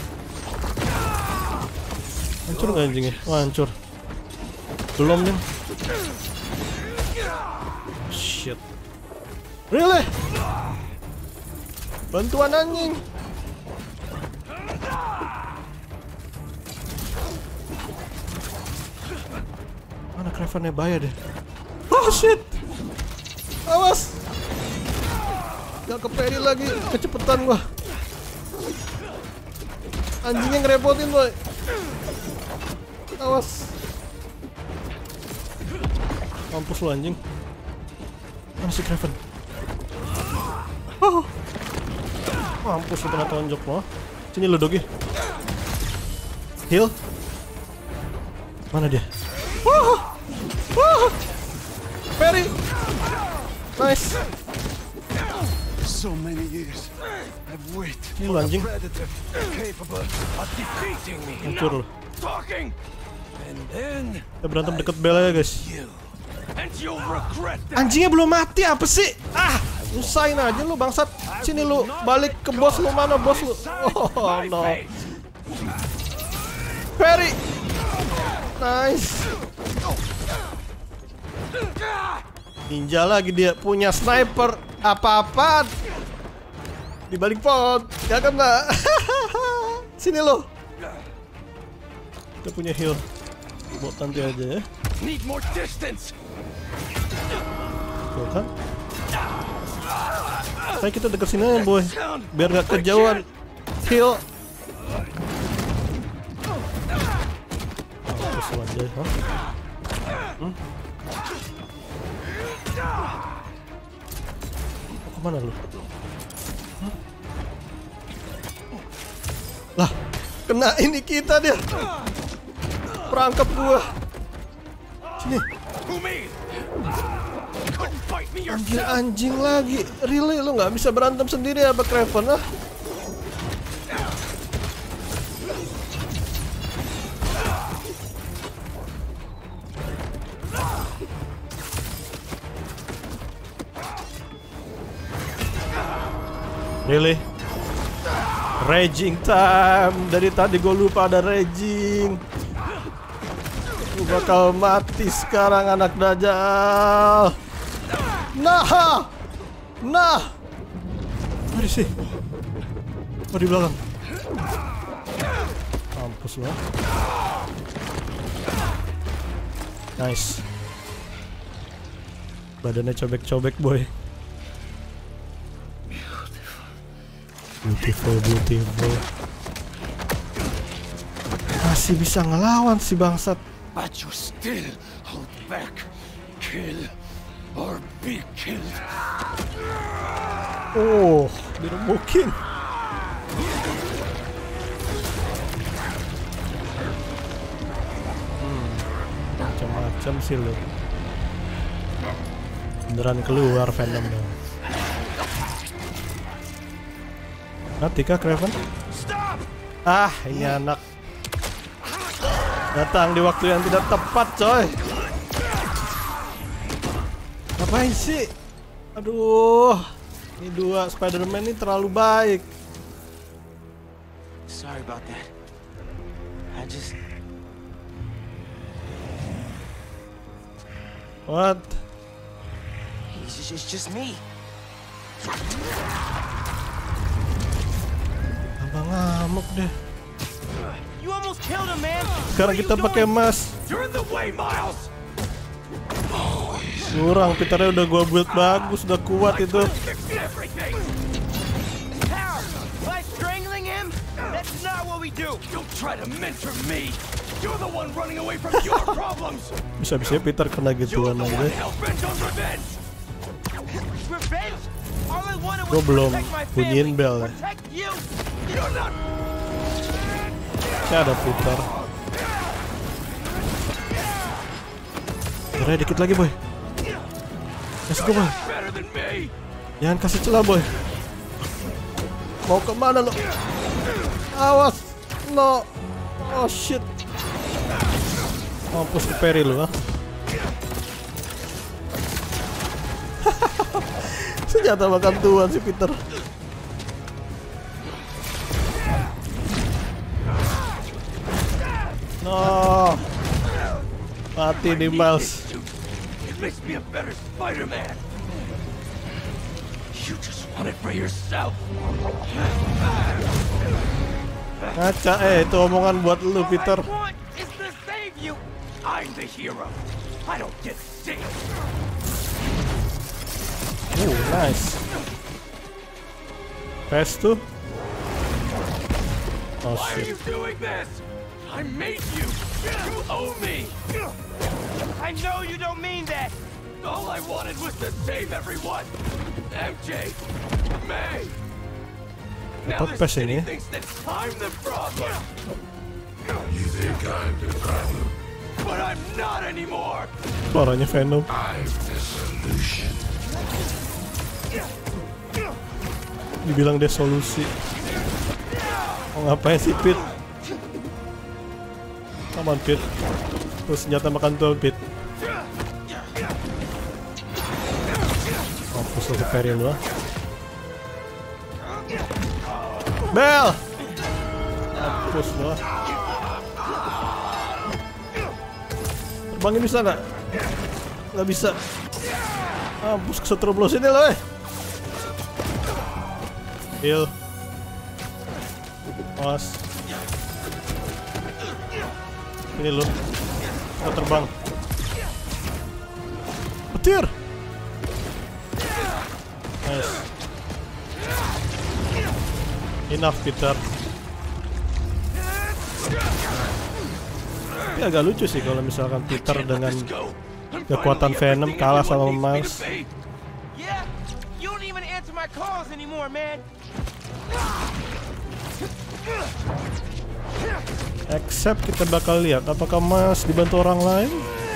Hancur nggak anjingnya? Wah, hancur. Belum nih. Shit. Really? Bantuan anjing. Mana Kravennya bahaya deh. Oh shit. Awas. Gak kepedi lagi. Kecepetan gua. Anjingnya ngerepotin boy. Awas. Mampus lu anjing. Mana si Kraven? Oh. Mampus lu kena tonjok lo. Sini lu Dogi. Heal. Mana dia? Perry. Nice. So many years I've waited Ini lu for a anjing. predator capable of defeating me. Hancur lu. Talking, and then Kita berantem deket bel aja guys. you, and you'll regret that. Anjingnya belum mati apa sih? Ah, usain aja lu bangsat. Sini lu balik ke bos lu, mana bos lu? Oh no. Perry. Nice. Ninja lagi dia, punya sniper. Apa-apaan di balik pohon. Gak kena. Sini lo. Kita punya heal. Buat nanti aja ya. Need more distance. Tuh kan. Kayak kita deket sini aja boy. Biar gak kejauhan. Heal. Terus aja, huh? Kemana lu? Hah? Lah, kena ini kita dia. Perangkap gua. Sini. Anjing lagi. Really lu nggak bisa berantem sendiri apa Kraven ah? Really? Raging time. Dari tadi gue lupa ada raging. Gue bakal mati sekarang anak Dajjal. Nah. Nah. Mari sih. Oh di belakang. Mampus lah. Nice. Badannya cobek-cobek boy. Beautiful, beautiful. Masih bisa ngelawan si bangsat. But you still hold back. Kill or be killed. Oh, diremukin. Macam-macam sih lo. Beneran keluar Venomnya. Mati kah Kraven? Ah, ini anak datang di waktu yang tidak tepat, coy. Ngapain sih? Aduh, ini dua Spider-Man ini terlalu baik. Sorry about that. I just... What? It's just me. Abang ngamuk deh. You almost killed him, man. Sekarang kita pakai emas. You're in the way, Miles. Always Kurang, Peternya udah gua build bagus, udah kuat itu. By strangling him? That's not what we do. Don't try to mentor me. You're the one running away from your problems. Bisa-bisa Peter kena gituan aja. Hell-bent on revenge. Revenge? All I wanted Gua was belum protect my bunyiin family. bel ya. Protect you. You're not. Ya ada Peter. Udah dikit lagi boy. Kasih gue boy. Better than me. Jangan kasih celah boy. Mau kemana lo? Awas. No. Oh shit. Mampus ke Perry lu ah. Senjata makan tuan si Peter. No. Mati nih Miles. It makes me a better Spider-Man. You just want it for yourself. Ngaca itu omongan buat lu Peter. All I want is to save you. I'm the hero. I don't get saved. Nice. Pass tuh. Oh Why are shit. you doing this? I made you. You owe me. I know you don't mean that. All I wanted was to save everyone. MJ, May. Now Dapat the pass city ini. thinks that I'm the problem. You think I'm the problem? But I'm not anymore. Suaranya Venom. I'm the solution. Dibilang dia solusi. Mau ngapain sih Pit? Come on Pit. Tuh senjata makan tuh Pit. Mampus lo ke Perry lu ah. Bel! Mampus lo ah. Terbangin bisa nggak? Nggak bisa. Mampus kesetrum sini lo Heal. Awas. Ini lo. Kita terbang. Petir. Nice. Enough Peter. Tapi agak lucu sih kalau misalkan Peter dengan kekuatan Venom kalah sama Miles. Yeah, you don't even answer my calls anymore, man. Except kita bakal lihat apakah Miles dibantu orang lain.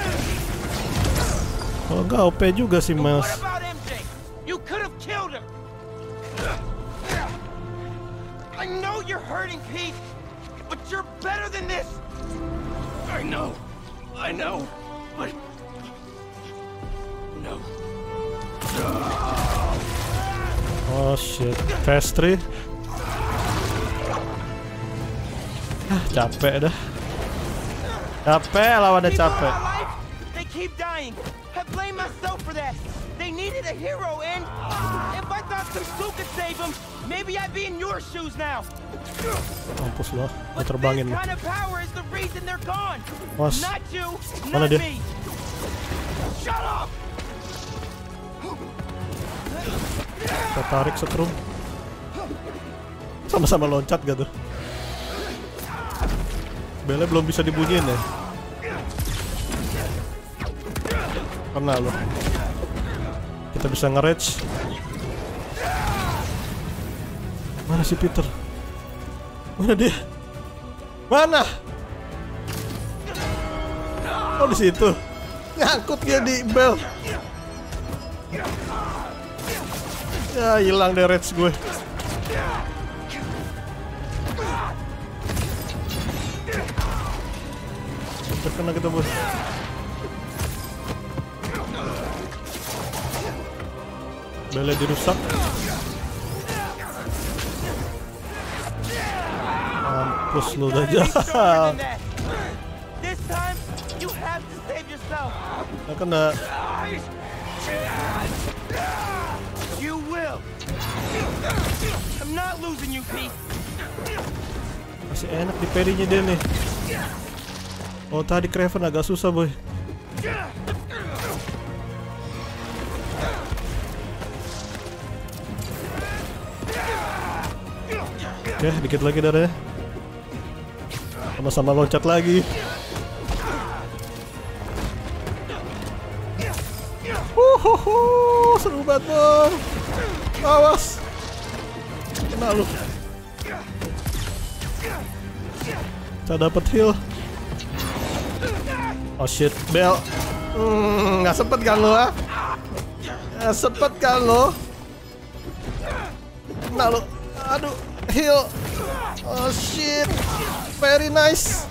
Kalau enggak OP juga sih Miles. What about MJ? You could have killed him. I know you're hurting, Pete, but you're better than this. I know, but no. Oh shit, fast 3. Capek dah. Capek lawannya capek. They keep dying. I blame myself for that. They needed a hero, and if I thought some suit could save them, maybe I'd be in your shoes now. Mampus lo, mau But terbangin. this kind of power is the reason they're gone. Was. Not you, Mana not dia? me. Shut up! Kita tarik setrum. Sama-sama loncat gak tuh? Belnya belum bisa dibunyiin ya? Kena lo. Kita bisa nge-rage. Mana si Peter? Mana dia? Mana? Oh di situ. Nyangkut dia di bel. Ya hilang deh rage gue. Udah kena kita bos. Belnya dirusak. Mampus lu dah jahat. This time, you have to save yourself. Nah, kena. You will. I'm not losing you, Pete. Masih enak di parry-nya dia nih. Oh tadi Kraven agak susah boy. Oke, dikit lagi darahnya. Sama-sama loncat lagi. Seru banget bang. Awas. Kena lu. Kita dapat heal. Oh shit, Bel. Nggak sempet kan lo, ah? Nggak sempet kan lo? Kena lu. Aduh, heal. Oh shit, very nice.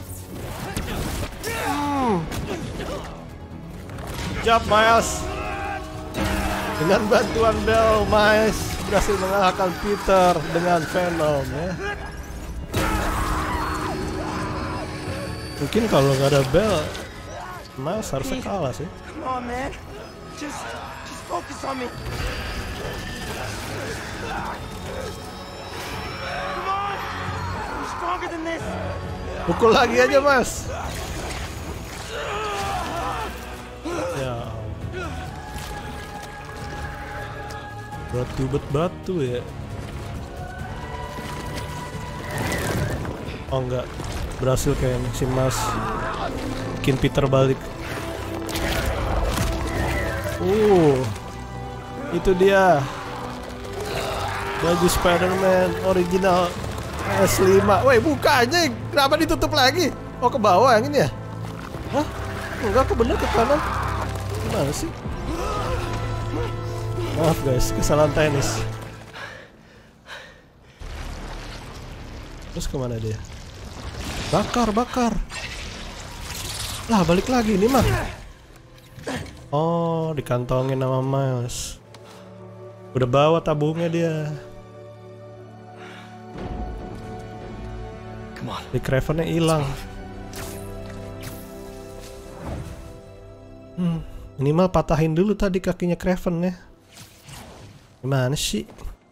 Job Miles. Dengan bantuan Bel, Miles berhasil mengalahkan Peter dengan Venom ya. Mungkin kalau nggak ada Bel, Miles harusnya kalah sih. Come on, man. Just focus on me. Come on. You're stronger than this. Pukul lagi aja, Mas. Ya. Batu ya. Oh enggak, berhasil kayaknya si Mas bikin Peter balik. Itu dia baju Spider-Man original S5. Woi, bukanya kenapa ditutup lagi? Oh, ke bawah yang ini ya? Hah? Enggak, ke bener ke kanan. Gimana sih? Maaf guys, kesalahan teknis. Terus kemana dia? Bakar. Lah, balik lagi ini mah. Oh, dikantongin sama Miles. Udah bawa tabungnya dia. Di Kravennya hilang. Minimal patahin dulu tadi kakinya Kravennya. Gimana sih?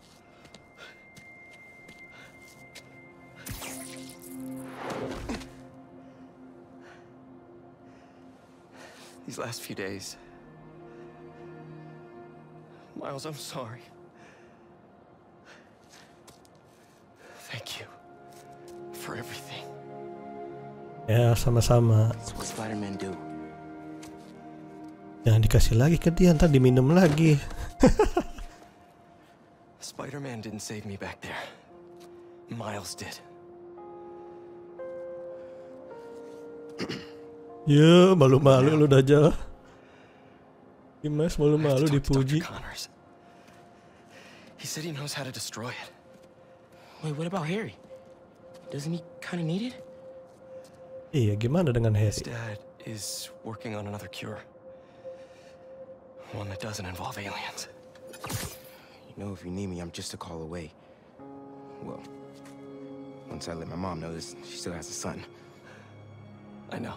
These last few days, Miles, I'm sorry. Thank you for everything. Ya, sama-sama. That's what Spider-Man do. Jangan dikasih lagi ke dia, ntar diminum lagi. Spider-Man didn't save me back there. Miles did. Ya, malu-malu lu dah aja. Mas malu-malu dipuji. He said he knows how to destroy it. Wait, what about Harry? Doesn't he kind of need it? Iya, gimana dengan Harry? His dad is working on another cure. One that doesn't involve aliens. You know, if you need me, I'm just a call away. Well, once I let my mom know this, she still has a son. I know.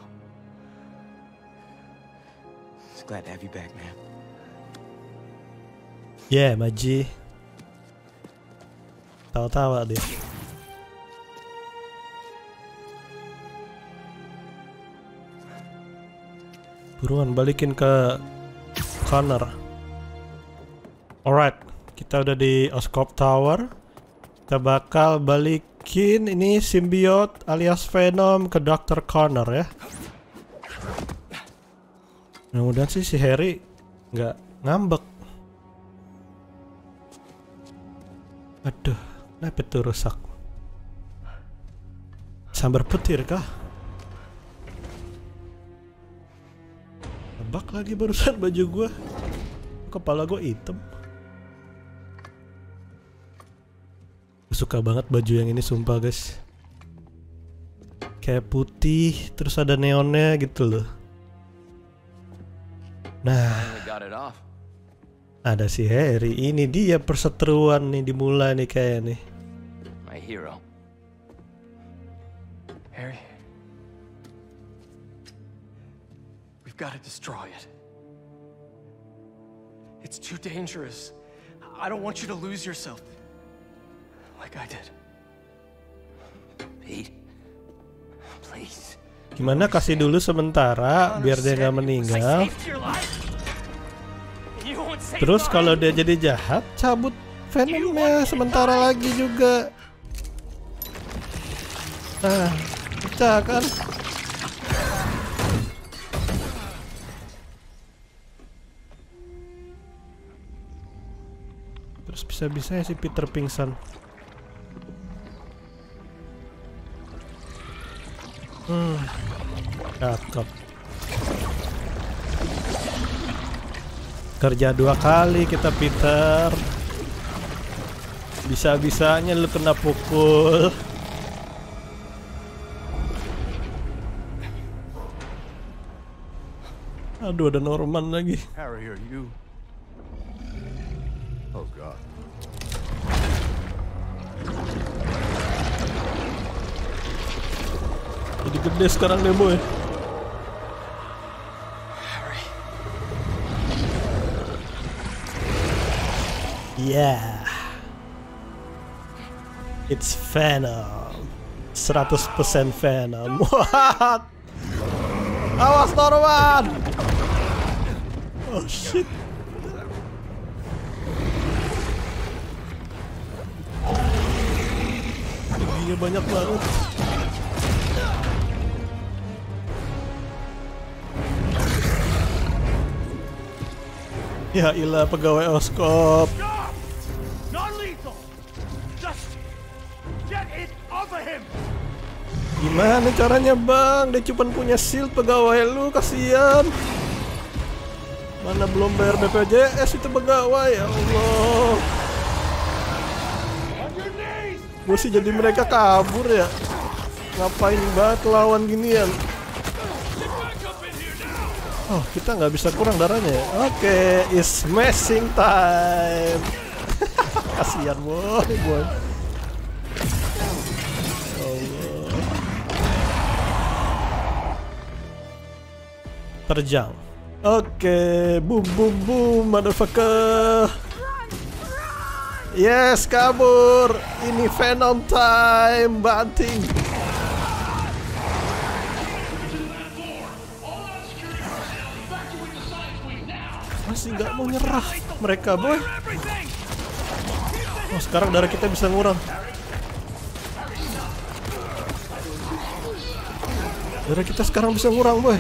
Just glad to have you back, man. Yeah, Maji. Tawa-tawa dia. Buruan balikin ke Connor. Alright, kita udah di Oscorp Tower. Kita bakal balikin ini Symbiote alias Venom ke Dr. Connor ya. Mudah-mudahan sih si Harry nggak ngambek. Aduh, kenapa itu rusak? Sambar petir kah? Nebak lagi barusan baju gua. Kepala gua hitam. Suka banget baju yang ini sumpah guys. Kayak putih terus ada neonnya gitu loh. Nah, ada si Harry. Ini dia perseteruan nih dimulai nih kayak nih. My hero. Harry, we've got to destroy it. It's too dangerous. I don't want you to lose yourself. Like I did. Pete, please. Gimana kasih dulu sementara biar dia nggak meninggal. Terus kalau dia jadi jahat cabut Venomnya sementara lagi juga. Nah, pecah kan? Terus bisa-bisanya si Peter pingsan. Cakep. Kerja 2 kali kita, Peter. Bisa-bisanya lu kena pukul. Aduh, ada Norman lagi. Harry, are you? Oh God. Jadi gede sekarang deh, boy. Yeah. It's Venom. 100% Venom. What? Awas Norman. Oh shit. Ini banyak banget. Ya ilah, pegawai Oscorp. Gimana caranya, Bang? Dia cuma punya shield, pegawai lu, kasihan. Mana belum bayar BPJS itu pegawai, ya Allah. Gue sih jadi mereka kabur ya. Ngapain banget lawan ginian? Oh, kita nggak bisa kurang darahnya ya. Oke, it's smashing time. Kasihan boy. Allah. Terjang. Oke, boom boom boom, motherfucker. Yes, kabur. Ini Venom time, banting. Masih nggak mau nyerah mereka, boy. Oh, sekarang darah kita bisa ngurang. Darah kita sekarang bisa ngurang, boy.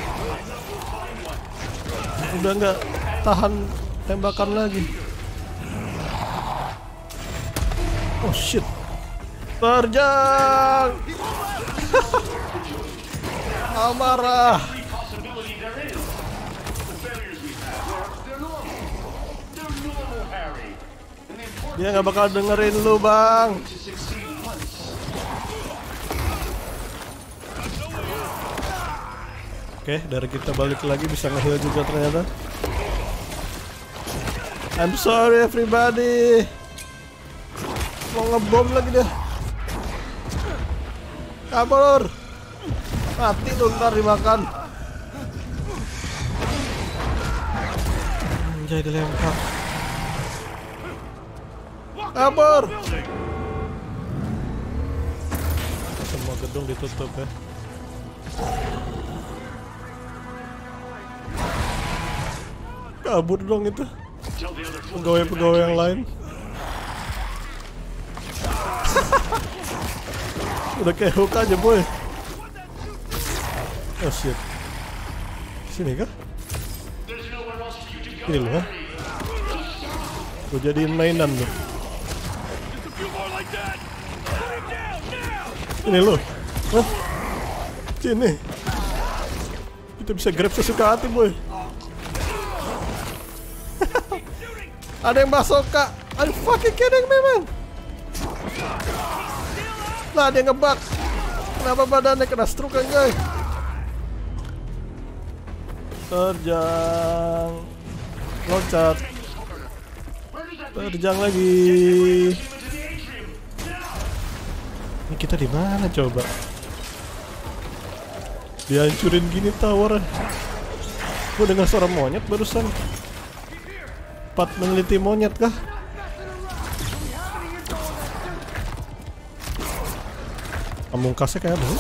Udah nggak tahan tembakan lagi. Oh shit. Terjang. Amarah. Dia nggak bakal dengerin lu, Bang. Oke, dari kita balik lagi bisa nge-heal juga ternyata. I'm sorry everybody. Mau ngebom lagi deh. Kabur. Mati tuh ntar dimakan. Anjay, dilempar. Kabur. Semua gedung ditutup ya. Kabur dong itu pegawai-pegawai yang lain. Udah kayak hook aja, boy. Oh shit. Sini kah? Ini loh, ha? Gue jadiin mainan loh. Ini loh. Hah? Sini. Kita bisa grab sesuka hati, boy. Ada yang basoka. Are you fucking kidding me, man? Nah, dia ngebug. Kenapa badannya kena stroke, anjay? Terjang. Loncat. Terjang lagi. Ini kita di mana coba? Dihancurin gini tower. Gue dengar suara monyet barusan. 4 meneliti monyet kah? Pamungkasnya kayak apa?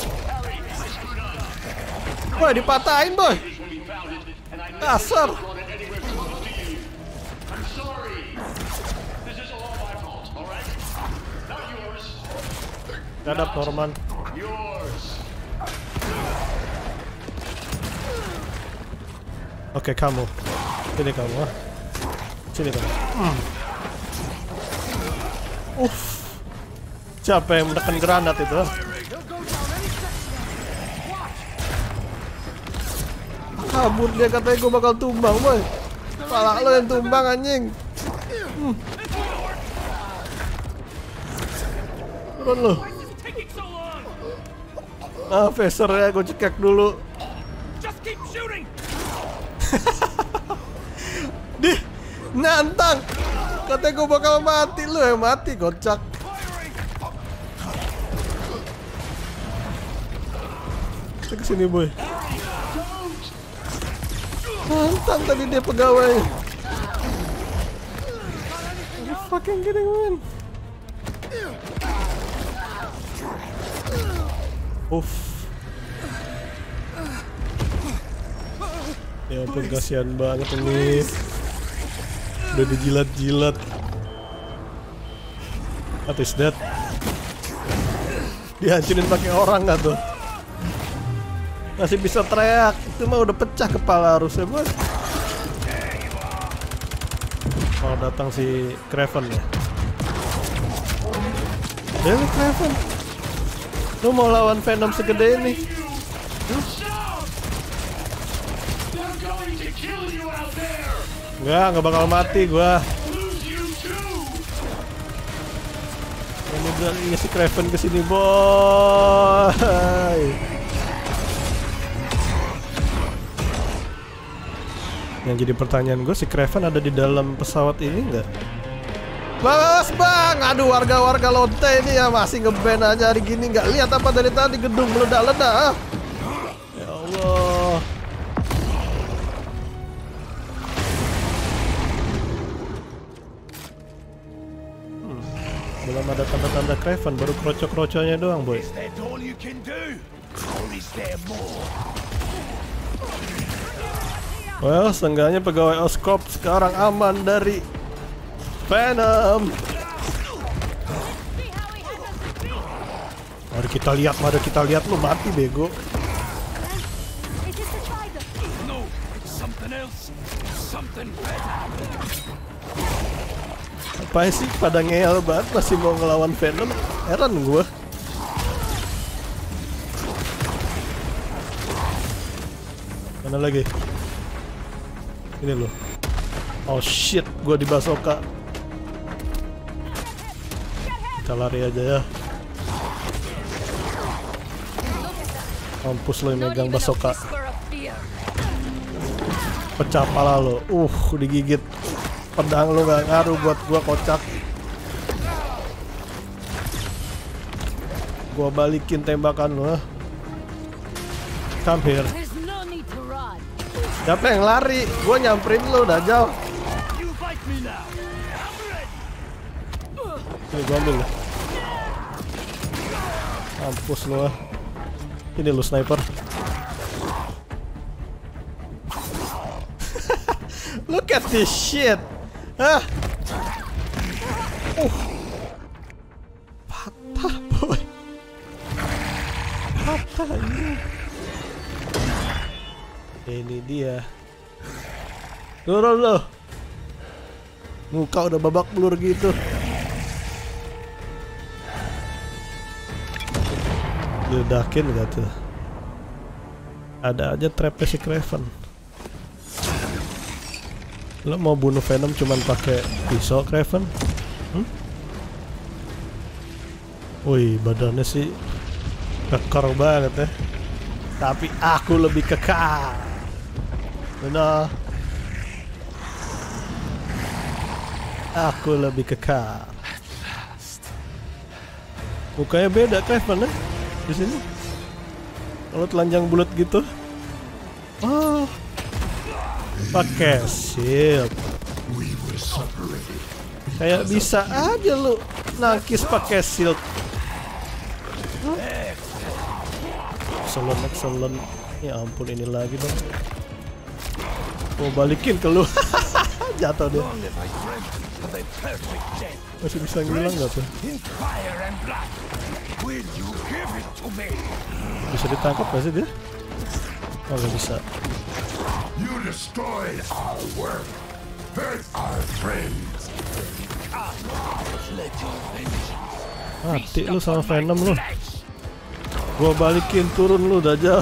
Wah, dipatahin, boy. Dasar. Gadap Norman. Oke, kamu. Sini kamu. Sini kamu. Siapa yang menekan granat itu? Kabur dia, katanya gue bakal tumbang, boy. Pala lo yang tumbang, anjing. Turun lo. Facer ya, gue cekek dulu. Dih, nantang. Katanya gue bakal mati, lu yang mati, kocak. Kita kesini, boy. Nantang tadi dia pegawai. Fucking kidding, man. Ya ampun, kasihan banget ini. Udah dijilat-jilat. What is that? Dihancurin pakai orang nggak tuh? Masih bisa teriak. Itu mah udah pecah kepala harusnya, bos. Oh, datang si Kraven ya. Really, Kraven? Lu mau lawan Venom segede ini? Nggak bakal mati gua. Ini udah ngisi Kraven kesini, boy. Yang jadi pertanyaan gue, si Kraven ada di dalam pesawat ini nggak? Balas bang, aduh warga-warga lonte ini ya masih ngeband aja hari gini, nggak lihat apa dari tadi gedung meledak-ledak. Ya Allah. Belum ada tanda-tanda Kraven, baru kroco-kroconya doang, boy. Well, seenggaknya pegawai Oscorp sekarang aman dari Venom. Mari kita lihat, lu mati bego. Apa sih pada ngeyel banget masih mau ngelawan Venom? Heran gua. Mana lagi? Ini loh. Oh shit, gua di basoka. Kita lari aja ya. Mampus lo yang megang basoka. Pecah pala lo. Digigit. Pedang lo gak ngaruh buat gua, kocak. Gua balikin tembakan lo. Come here. Siapa yang lari? Gua nyamperin lo, Dajjal. Ini gua ambil lo. Mampus lo. Ini lo sniper. Look at this shit. Hah? Patah, boy. Patah ini. Ini dia. Turun lo. Muka udah babak belur gitu. Diledakin gak tuh? Ada aja trapnya si Kraven. Lo mau bunuh Venom cuman pakai pisau, Kraven? Wih, badannya sih kekar banget ya. Tapi aku lebih kekar. Benar. Aku lebih kekar. Mukanya beda Kraven ya di sini. Kalau telanjang bulat gitu. Oh. Pakai shield. Kayak bisa aja lu nangkis pakai shield. Excellent. Ya ampun, ini lagi dong. Mau balikin ke lu. Jatuh dia. Long have I dreamt of a perfect death. Masih bisa ngilang nggak tuh? In fire and blood. Will you give it to me? Bisa ditangkap nggak sih dia? Oh nggak bisa. You destroyed our work. Hurt our friends. Let your vengeance Mati lu sama Venom lu. Gua balikin turun lu Dajjal.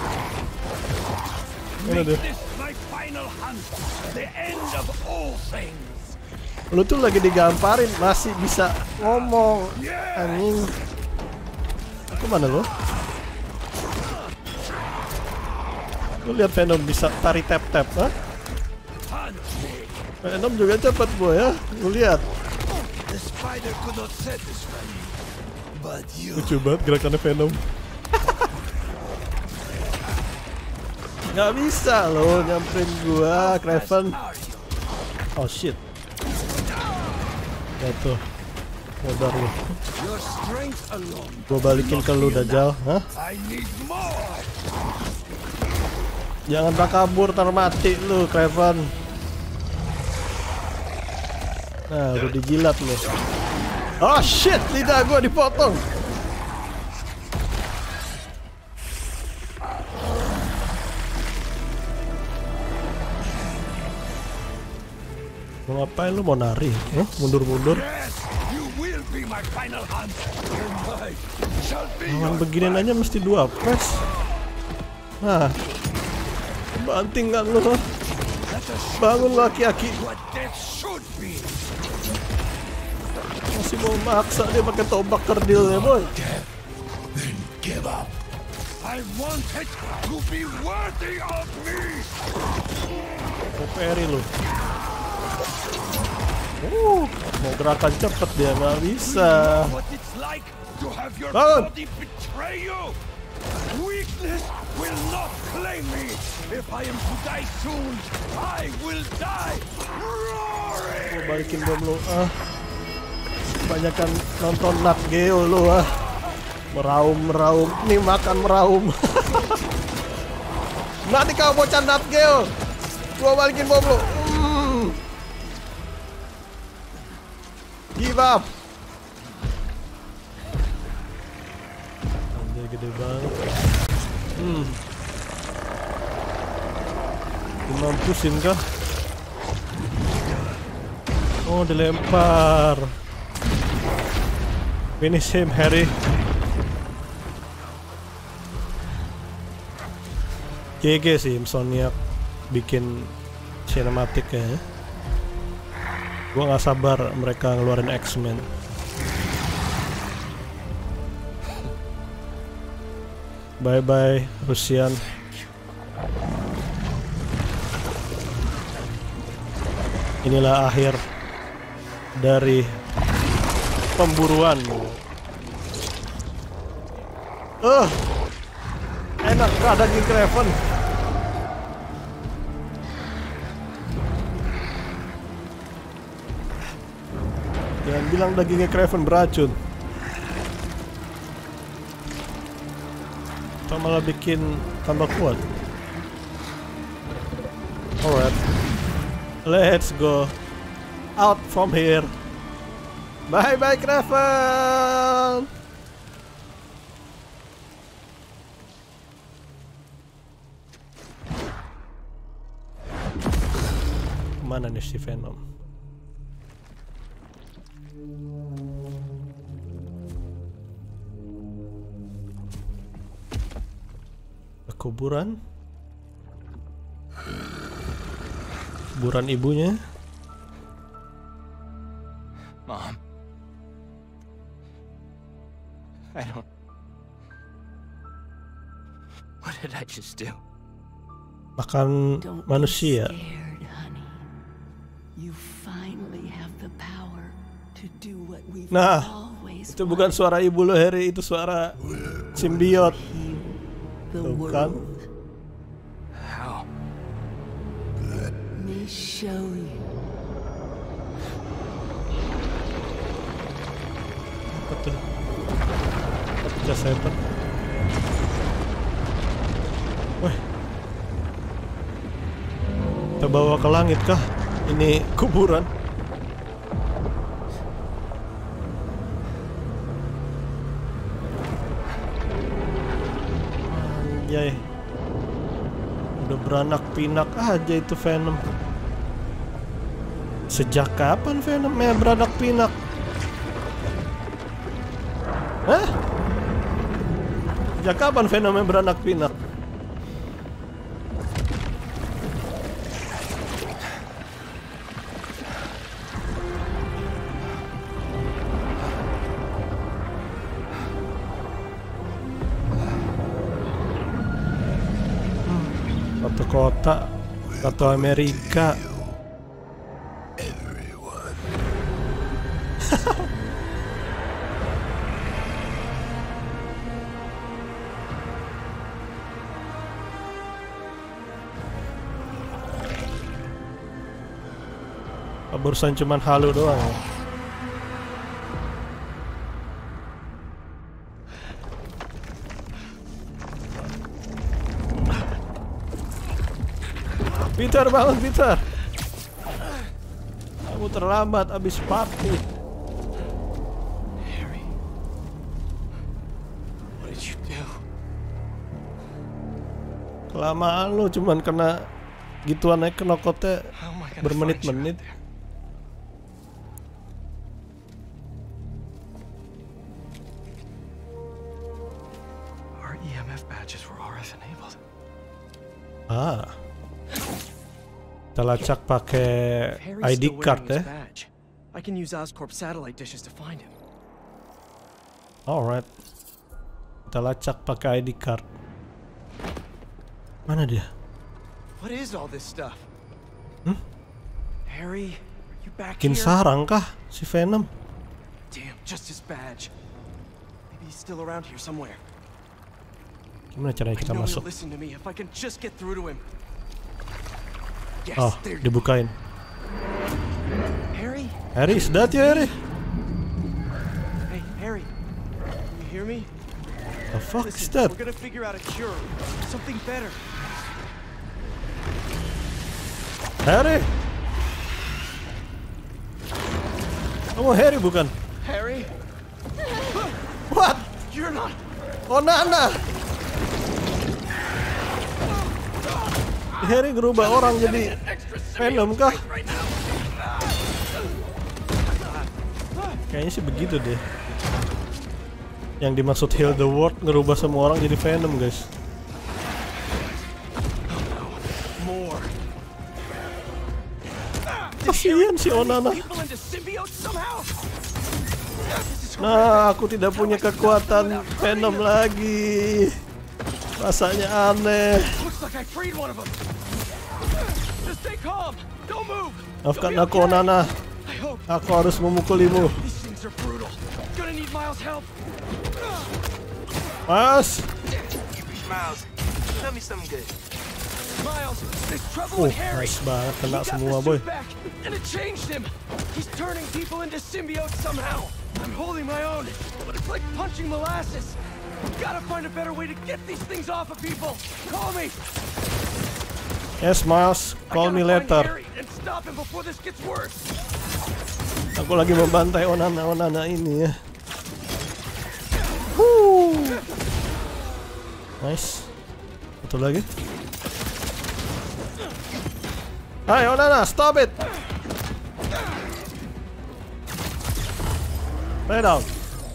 Mana dia? this my final hunt. The end of all things. Lu tuh lagi digamparin masih bisa ngomong. Anjing. Kemana lu? Lu lihat Venom bisa tari tap-tap, ha? Venom juga cepet boy ya. Lu lihat. The spider could not satisfy me, but you. Lucu banget gerakannya Venom. Gak bisa lo nyamperin gua, Kraven. Oh shit. Jatuh. Modar lu. Your strength alone. Gua balikin ke lu Dajjal, hah? I need more. Jangan tak kabur, ntar mati lu, Kraven. Nah, udah dijilat lu. Oh shit, lidah gua dipotong. Mau ngapain lu, mau nari? Mundur-mundur. Lawan beginian aja mesti 2 press. Nah, banting kan lu? Bangun laki-laki. Masih mau maksa dia pakai tombak kerdil ya boy. Then give up. I want it to be worthy of me. Peri lu. Mau gerakan cepet dia nggak bisa. Bangun. Weakness will not claim me. If I am to die soon, I will die roaring. Gua balikin bom lu. Kebanyakan nonton Nat Geo lu Meraum. Nih makan meraum. Nanti kau bocah Nat Geo. Gua balikin bom lu. Give up. Anjay gede banget. Dimampusin kah? Oh dilempar. Finish him Harry. GG sih Insomniac bikin sinematik ya. Gua nggak sabar mereka ngeluarin X-Men. Bye bye Rusian. Inilah akhir dari pemburuan. Enak kah daging Kraven? Jangan bilang dagingnya Kraven beracun. Atau malah bikin tambah kuat. Alright, let's go out from here. Bye bye Kraven. Kemana nih si Venom? Kuburan ibunya. Mom, I don't. What did I just do? Makan manusia. Nah, itu bukan suara ibu lo Harry, itu suara simbiot. Tuh kan? How? Let me show you. Apa tuh? Pecah setan. Wah. Kita bawa ke langit kah? Ini kuburan. Anjay. Udah beranak pinak aja itu Venom. Sejak kapan Venomnya beranak pinak? Hah? Sejak kapan Venomnya beranak pinak? Satu kota, satu Amerika. Barusan cuman halu doang ya. Peter, bangun Peter. Kamu terlambat abis party. Harry, what did you do? Kelamaan lu cuman kena gituan aja kenokotnya bermenit-menit. Our EMF badges were RF enabled. Ah. Kita lacak pakai ID card ya. I can use Oscorp satellite dishes to find him. Alright. Kita lacak pakai ID card. Mana dia? What is all this stuff? Harry, are you back Bikin here? sarang kah si Venom? Damn, just his badge. Maybe he's still around here somewhere. Gimana caranya kita masuk? Listen to me if I can just get through to him. Yes, Oh, there you dibukain. Harry? Harry, sedat ya Harry. Hey, Harry. Can you hear me? The fuck is Listen, that? we're gonna figure out a cure. Something better. Harry. Kamu Harry bukan? Harry? What? You're not. Oh Nana. Harry ngerubah orang jadi Venom kah? Kayaknya sih begitu deh. Yang dimaksud heal the world ngerubah semua orang jadi Venom, guys. Kasian si Onana. Nah, aku tidak punya kekuatan Venom lagi. Rasanya aneh. Maafkan aku Onana. Aku harus memukulimu. Mas. Nice banget, kena semua boy. I'm holding my own, but it's like punching molasses. Gotta find a better way to get these things off of people. Call me. Yes, Miles. Call me later. And stop him before this gets worse. Aku lagi membantai Onana ini ya. Nice. Satu lagi. Hai Onana, stop it. Lay down.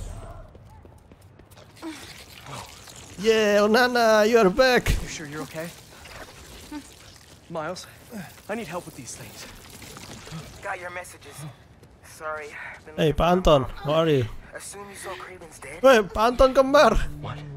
Yeah, Onana, you're back. You sure you're okay? Miles, I need help with these things. Got your messages. Sorry. Hey, Pak Anton, how are you? Assume you saw Kraven's dead? Weh, Pak Anton kembar. What?